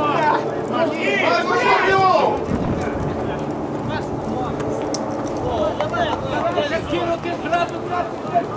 все. Кинути зразу, зразу.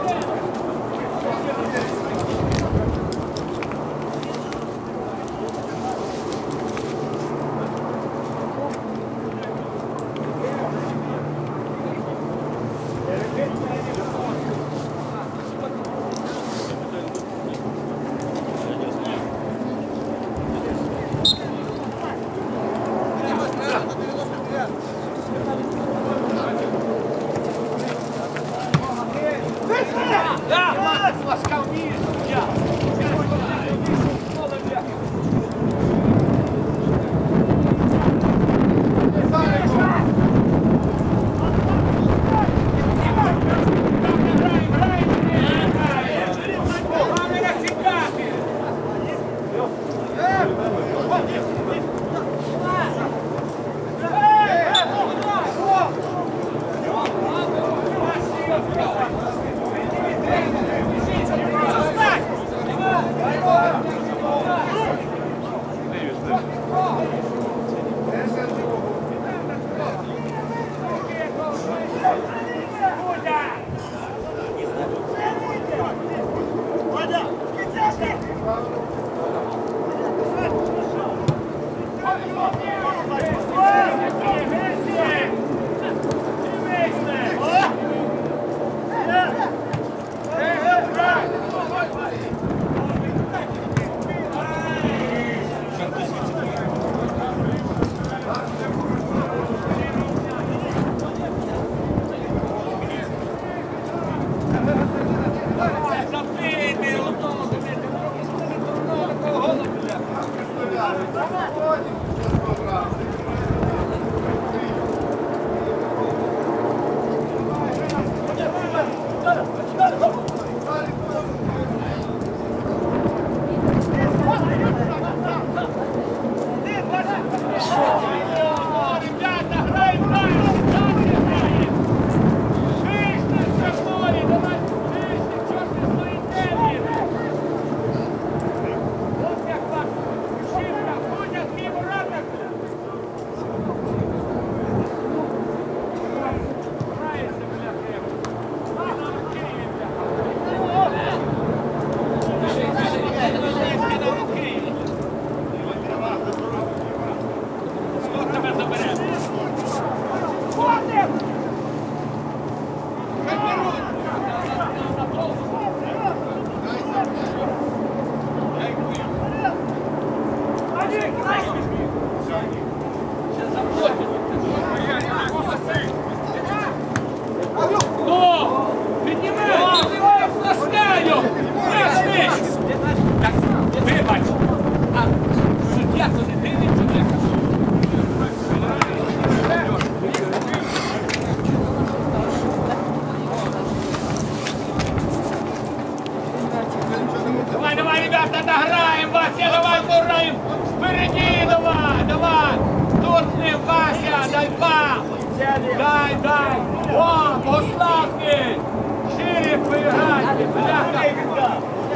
Давай, давай, ребята, дограем, Вася, давай, дограем. Впереди, давай, давай. Тут не Вася, дай пас. Дай, дай. О, Богославки. Шире поиграйте, бляха.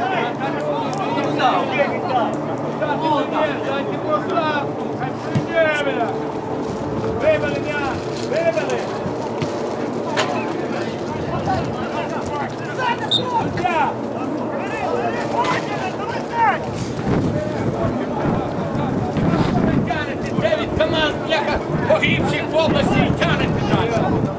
Дайте Богославку, хай прийде, бля. Вибили м'яч, вибили. Суддя. Дев'ять команд, бляха, погибших в області і тянете далі.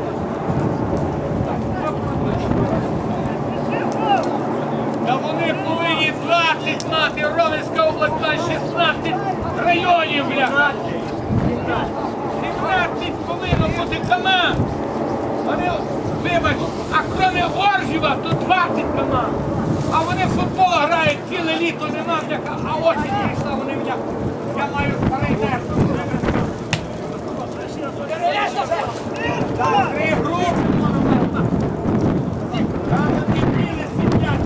Та вони повинні двадцять мати, Ровенська область має шістнадцять районів, бляха. сімнадцять повинно бути команд. Вони, вибач, а крім Оржева, тут двадцять команд. А вони в футбол грають ціле літо, нема, бляха, а осінь прийшла, вони, бляха. Я маю старий нерв. Так, три групи. Там ті білі сидять.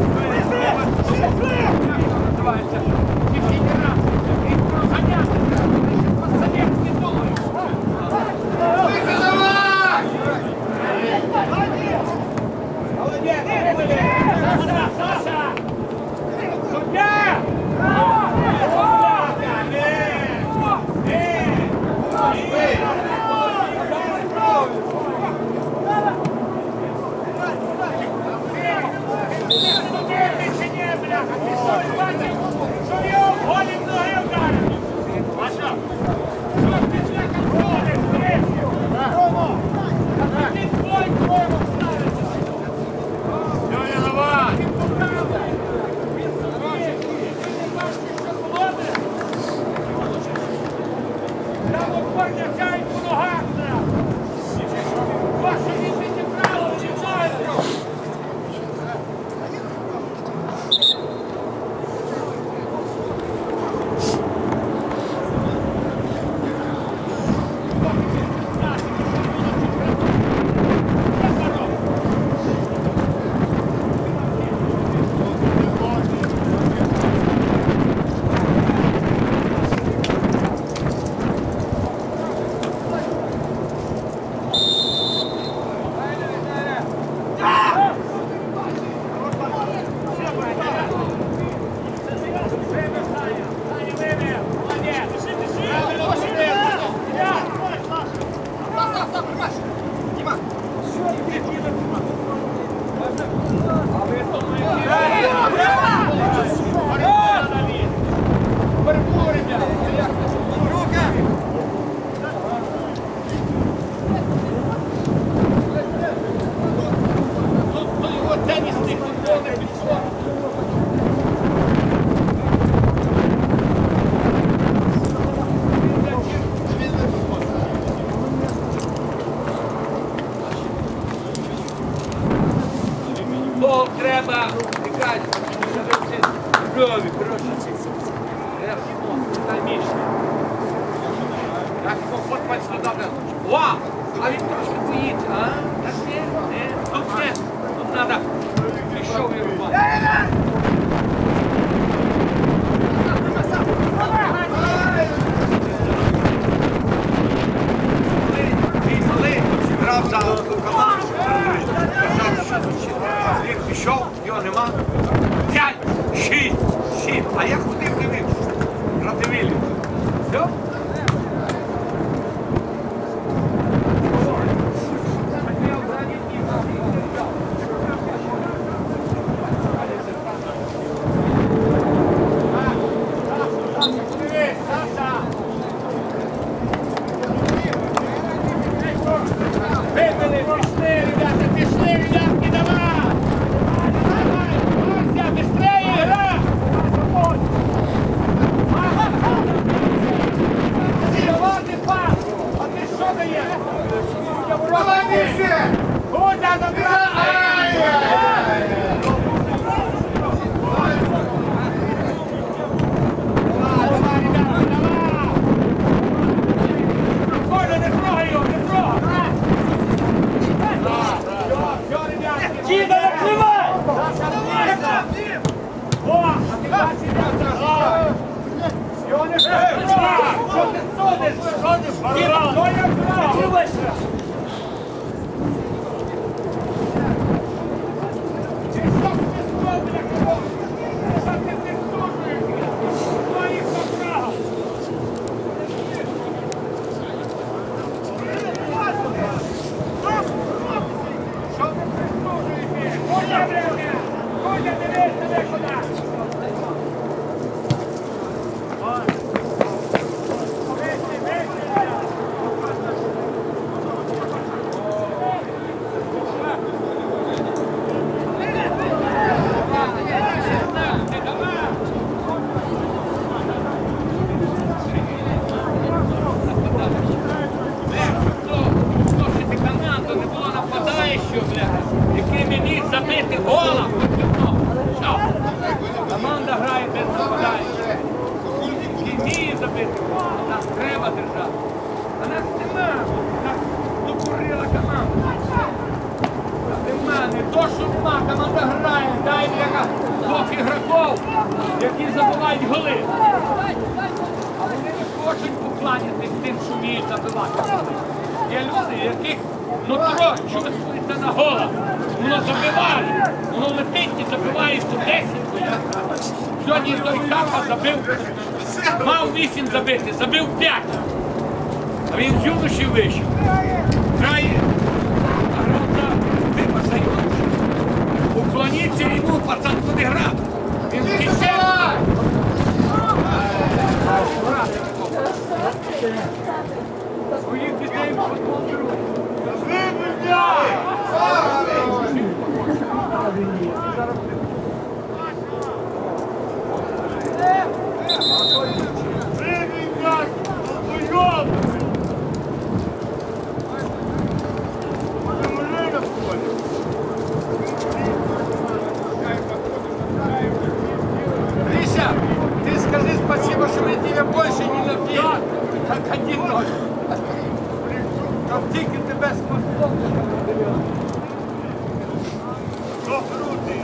Називається. І федерація. І проганяти. По-совєтськи думають. Наймічно. Так, от бачите, добре. О! А він трошки боїться, а? Так не, не, тут не. Тут треба. Пішов і рубати. Грав за команду, він пішов, його нема. П'ять, шість, сім. А я ходив дивився. Противилів. Все? Які забивають голи. А вони не хочуть покланятись тим, що вміють забивати. Є люди, яких нутро чувствується на голах. Воно забиває, воно летить і забиває сто десять. Сьогодні той Капа забив, мав вісім забити, забив п'ять. А він з юноші вийшов. Грає, а грав за випаса юноші. Уклоніться йому, пацан туди грав. Він кінчив. Своїх дітей в футбол беруть. Гриша, ты скажи спасибо, что мы тебя больше не напили. Как один ноль. Там тільки тебе спасибо. Що крутий?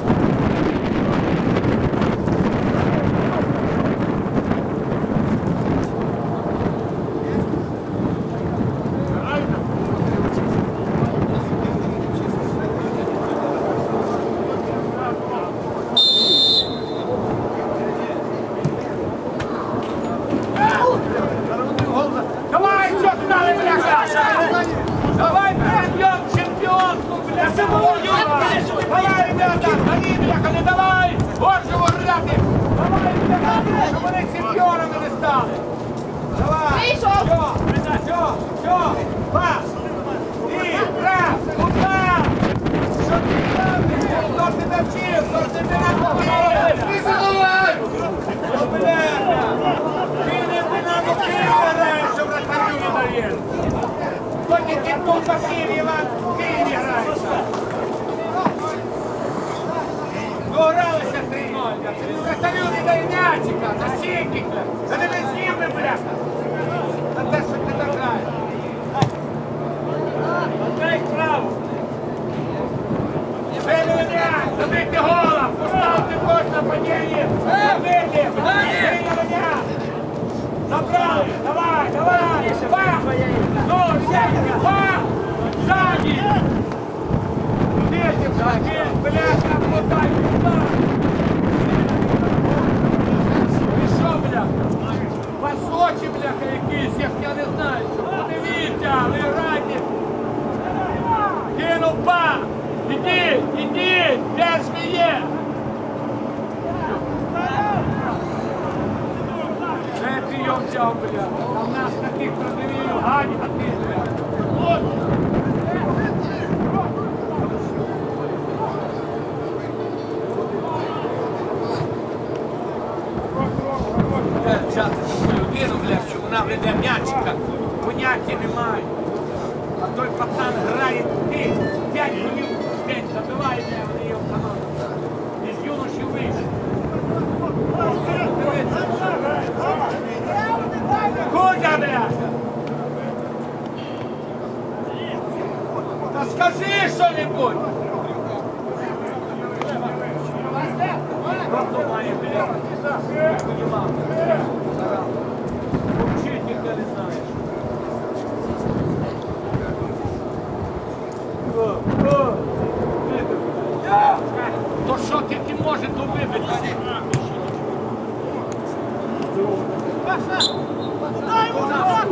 Давай, что ты дали, бляха! Давай, пойдем чемпионку, бляха! Давай, ребята, гони, бляха, не давай! Вот же вот, бляха! Давай, бляха, чтобы они чемпионами не стали! Давай! Все, все, все! Пас! И, раз, удар! Что ты там? Кто тебя вчил? Кто тебя научил? Ты забывай! Бляха! Ты не научил, что вратарю не даешь! Кто тебе тут по Киеве, Иван? В Киеве играется! Догралися три ноль! Вратарю не дай мячика! Защитника! Забрати гола! Поставте когось на падінні! Забити! Прийняли! Забрали! Давай, давай! Пах! Ну, сядь! Пах! Ззаді! Дивіться, блядь! Блядь, подай! І що, блядь? Пасочі, бляха, якісь, як я не знаю. Подивіться, ви грайте! Кинув пах! Ідіть, ідіть! Де сміє? Це прийом взяв, бля. А в нас таких продавів гаді, а ти, бля. От! Де взяти таку людину, бля, що вона веде м'ячика? Поняття немає. А той пацан грає ти. П'ять голів в день забиває, бля, вони його команду. Із юноші вийшли. Кузя, бля! Та скажи що-небудь! Хто має, бля? Мовчить, ніхто не знаєш. То що тільки може, то вибити? Дай йому нашу!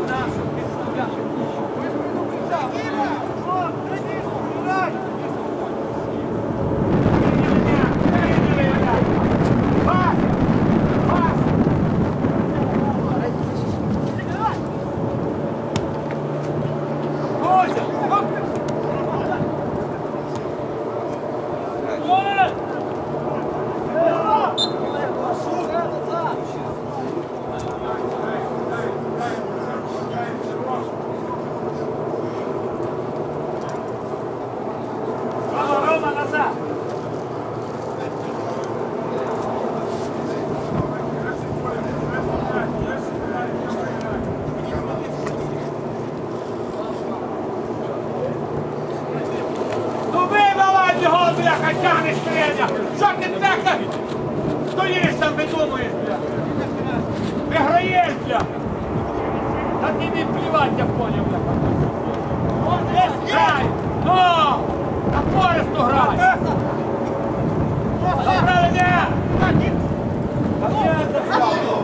Бляха, тягнеш Фредя! Що ти бляха? Стоїш там, видумуєш, бля! Виграєш, бля! Та ти не плівать, я поняв, бляха! Грай! Ну! На поресту грай! Забрали м'яч! Та м'яч забрали!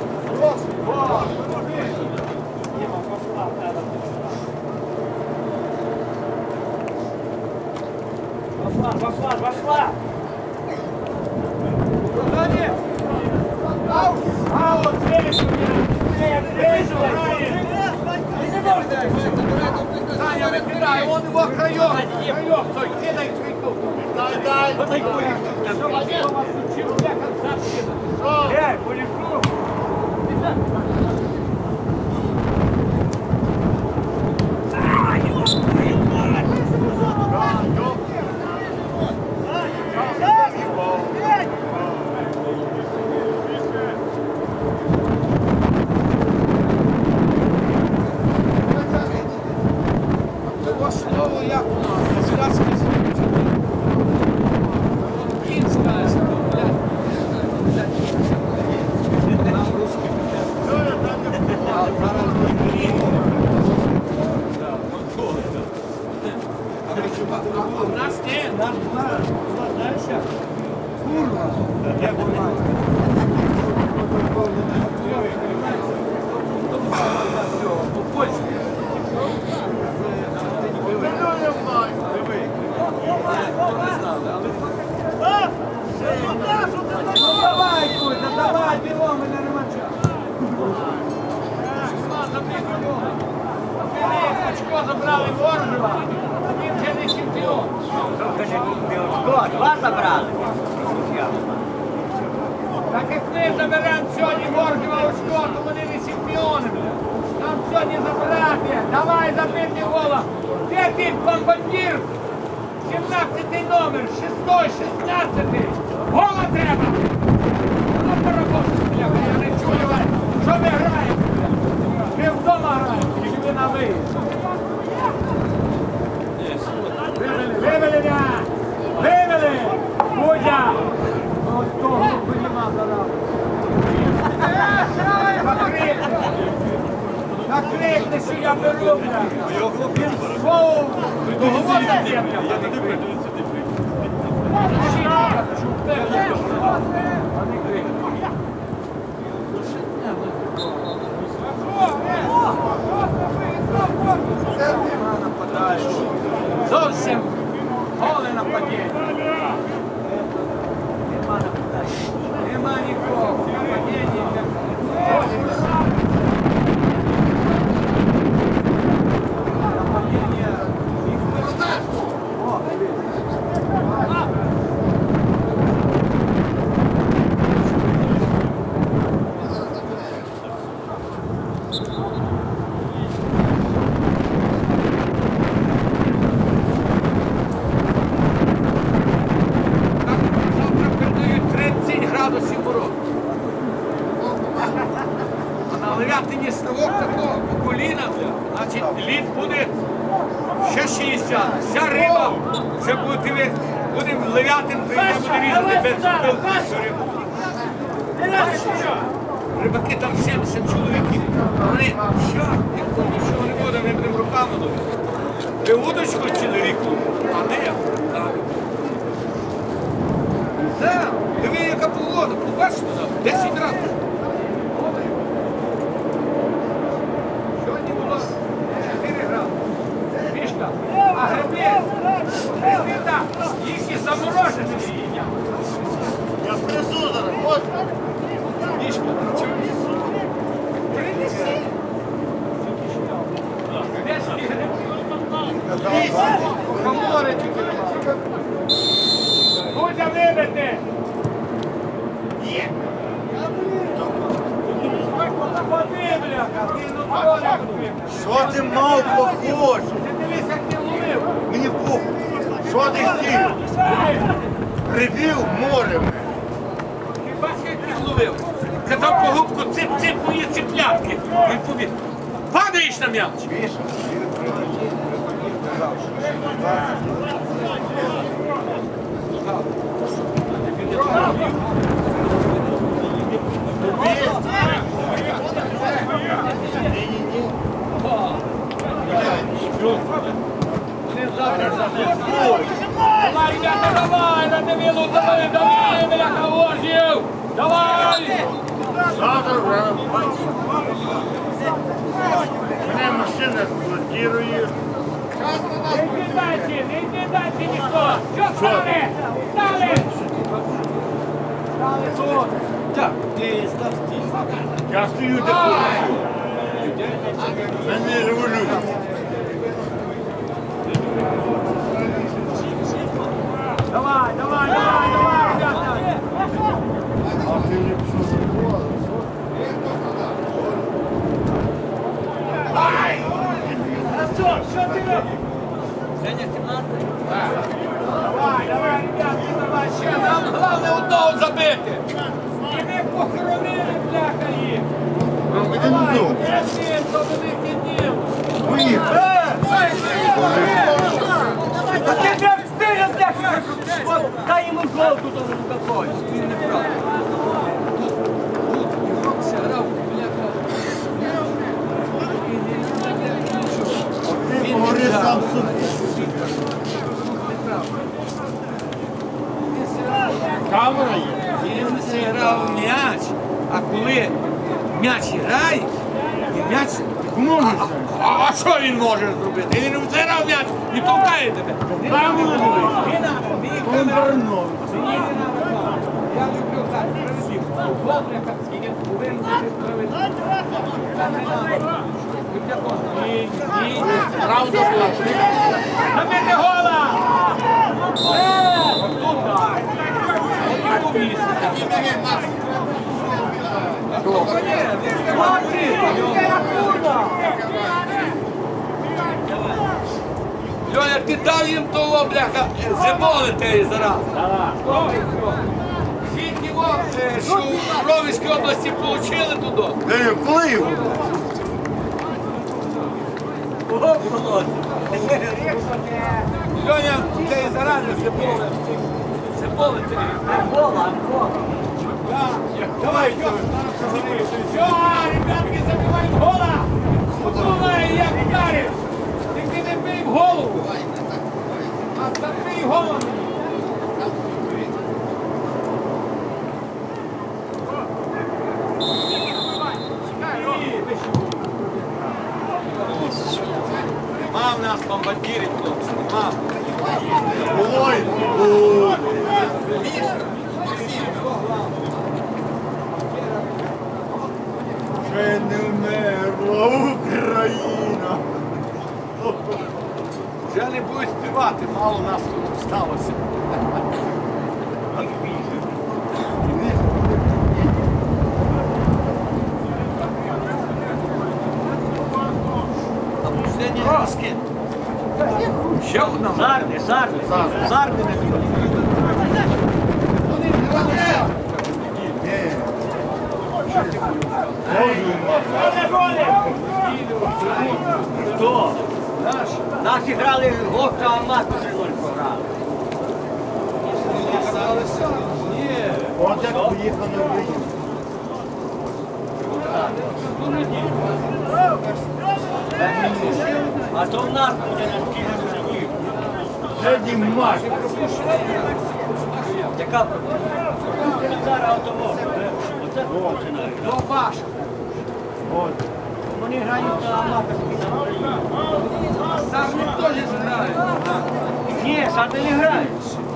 Пошла, пошла, пошла! Сзади! Аут! Аут! Здесь у меня! Здесь у меня! Саня, выбирай, он его краём! Краём, стой, кидай крайку! Дай, дай! Подай кулик! Я вас учил для конца кидать! Эй, кулику! Слово як у нас, зв'язки з Кінська, блядь. Нам русский. А в нас не, наш план. Дальше. Курва. Я понимаю. По-польски. Давай, Кузя, давай, бігом, мене нема часу. Очко забрали Ворожева, він вже не чемпіон. Два забрали. Так як ми заберемо сьогодні Ворожева очко, то вони не чемпіони. Нам сьогодні забрати. Давай забити гола. Де ти, бомбардір? сімнадцятий номер, шестой, шістнадцятий. Гола треба. Ну, поработайте, бляха, я не чую. Що ви граєте, бляха? Ви вдома граєте, чи ви на виїзд? Вивели, вивели, вивели. Кузя! я беру, бля. Його хлопець бере. Воу! Я туди прийду, він сюди прийде. Зовсім голе нападіння. Нема нікого. Нападіння. Завтра передають тридцять градусів морозу. А на Левятині ставок такого по коліна, значить лід буде ще шістдесят. Вся риба, вже буде, будемо Левятин, прийде, буде різати без пилки всю рибу. Рибаки там сімдесят чоловіків. Вони, що? Ніхто нічого не буде, ми будемо руками ловити. Ви удочку чоловіку, а не так. Так, диви, яка погода, побачите, десять разів. Сьогодні було чотири градуси. Мішка, а гриби, гриби так, їхні заморожені їдять. Я принесу зараз, от. Мішка, чуєш? Принеси. Де ж ті гриби? Комори тільки нема. Будя вибити! Є! Ходи, бляха, ти ну доля купив. Що ти мав похож? Ти дивись, як ти ловив. Мені похуй. Що ти хотів? Рибів морем. Ти бачиш, як ти ловив. Казав по губку, цип-цип мої циплятки. Він побіг. Падаєш на м'яч. Давай, ребята, давай, на Невилу, давай, давай, бляха, ложів! Давай! Завтра вже. Мене машина експлуатує. Не йди дальше, не йди дальше ніхто! Що стали? Стали! Стали тут! Так, ти став стій. Я стою де хочу. Мене революція. Давай, давай, давай, давай, ребята! А ти не пішов за голову? Що, що ти робиш? Давай, давай, ребята, давай, ще нам головне одного забити! І ми похоронили, бляха, їх! Ми не додому. Давай, то велике діло! Поїхали. Та ти як стиля, бляха! Дай йому гол тут такой. Він не прав. Ти поговори сам собі. Камера є. Він зіграв м'яч, а коли м'яч грає, і м'яч... Можеш. А, а що він може зробити? Він зіграв м'яч і толкає тебе. Камеру дивись. Он барно. Я люблю так, привезів. Добре, так, скільки повинен бути справедливо. Ні, ні, правда була. Забити гола! Отут так. Отут місце. Льоня, ти дав їм того, бляха, зимолити зараз. Скільки во, е, що в Ровенській області отримали туди? Е, коли його? Льоня, ти заради зимоли. Зимоли ти. Давай, все, ребятки, забиваємо гола! Подумай, як в голову. А закрий голову. Нема в нас бомбардірів, хлопці, нема. Ой, ой. Ще не вмерла Україна. Вже не будуть співати, мало нас тут сталося. А последній розкид. Ще одна. Зарни, зарни, зарни не Хто? Наші грали гостро, а мати три нуль програли. От як поїхали в Україну. А то в нас буде на скільки живів. Сьогодні матч. Яка проблема? Зараз автомобіль. Оце починає. До Паша. От. Вони грають на аматорській. Сам ніхто не знає. Ні, сам не грають.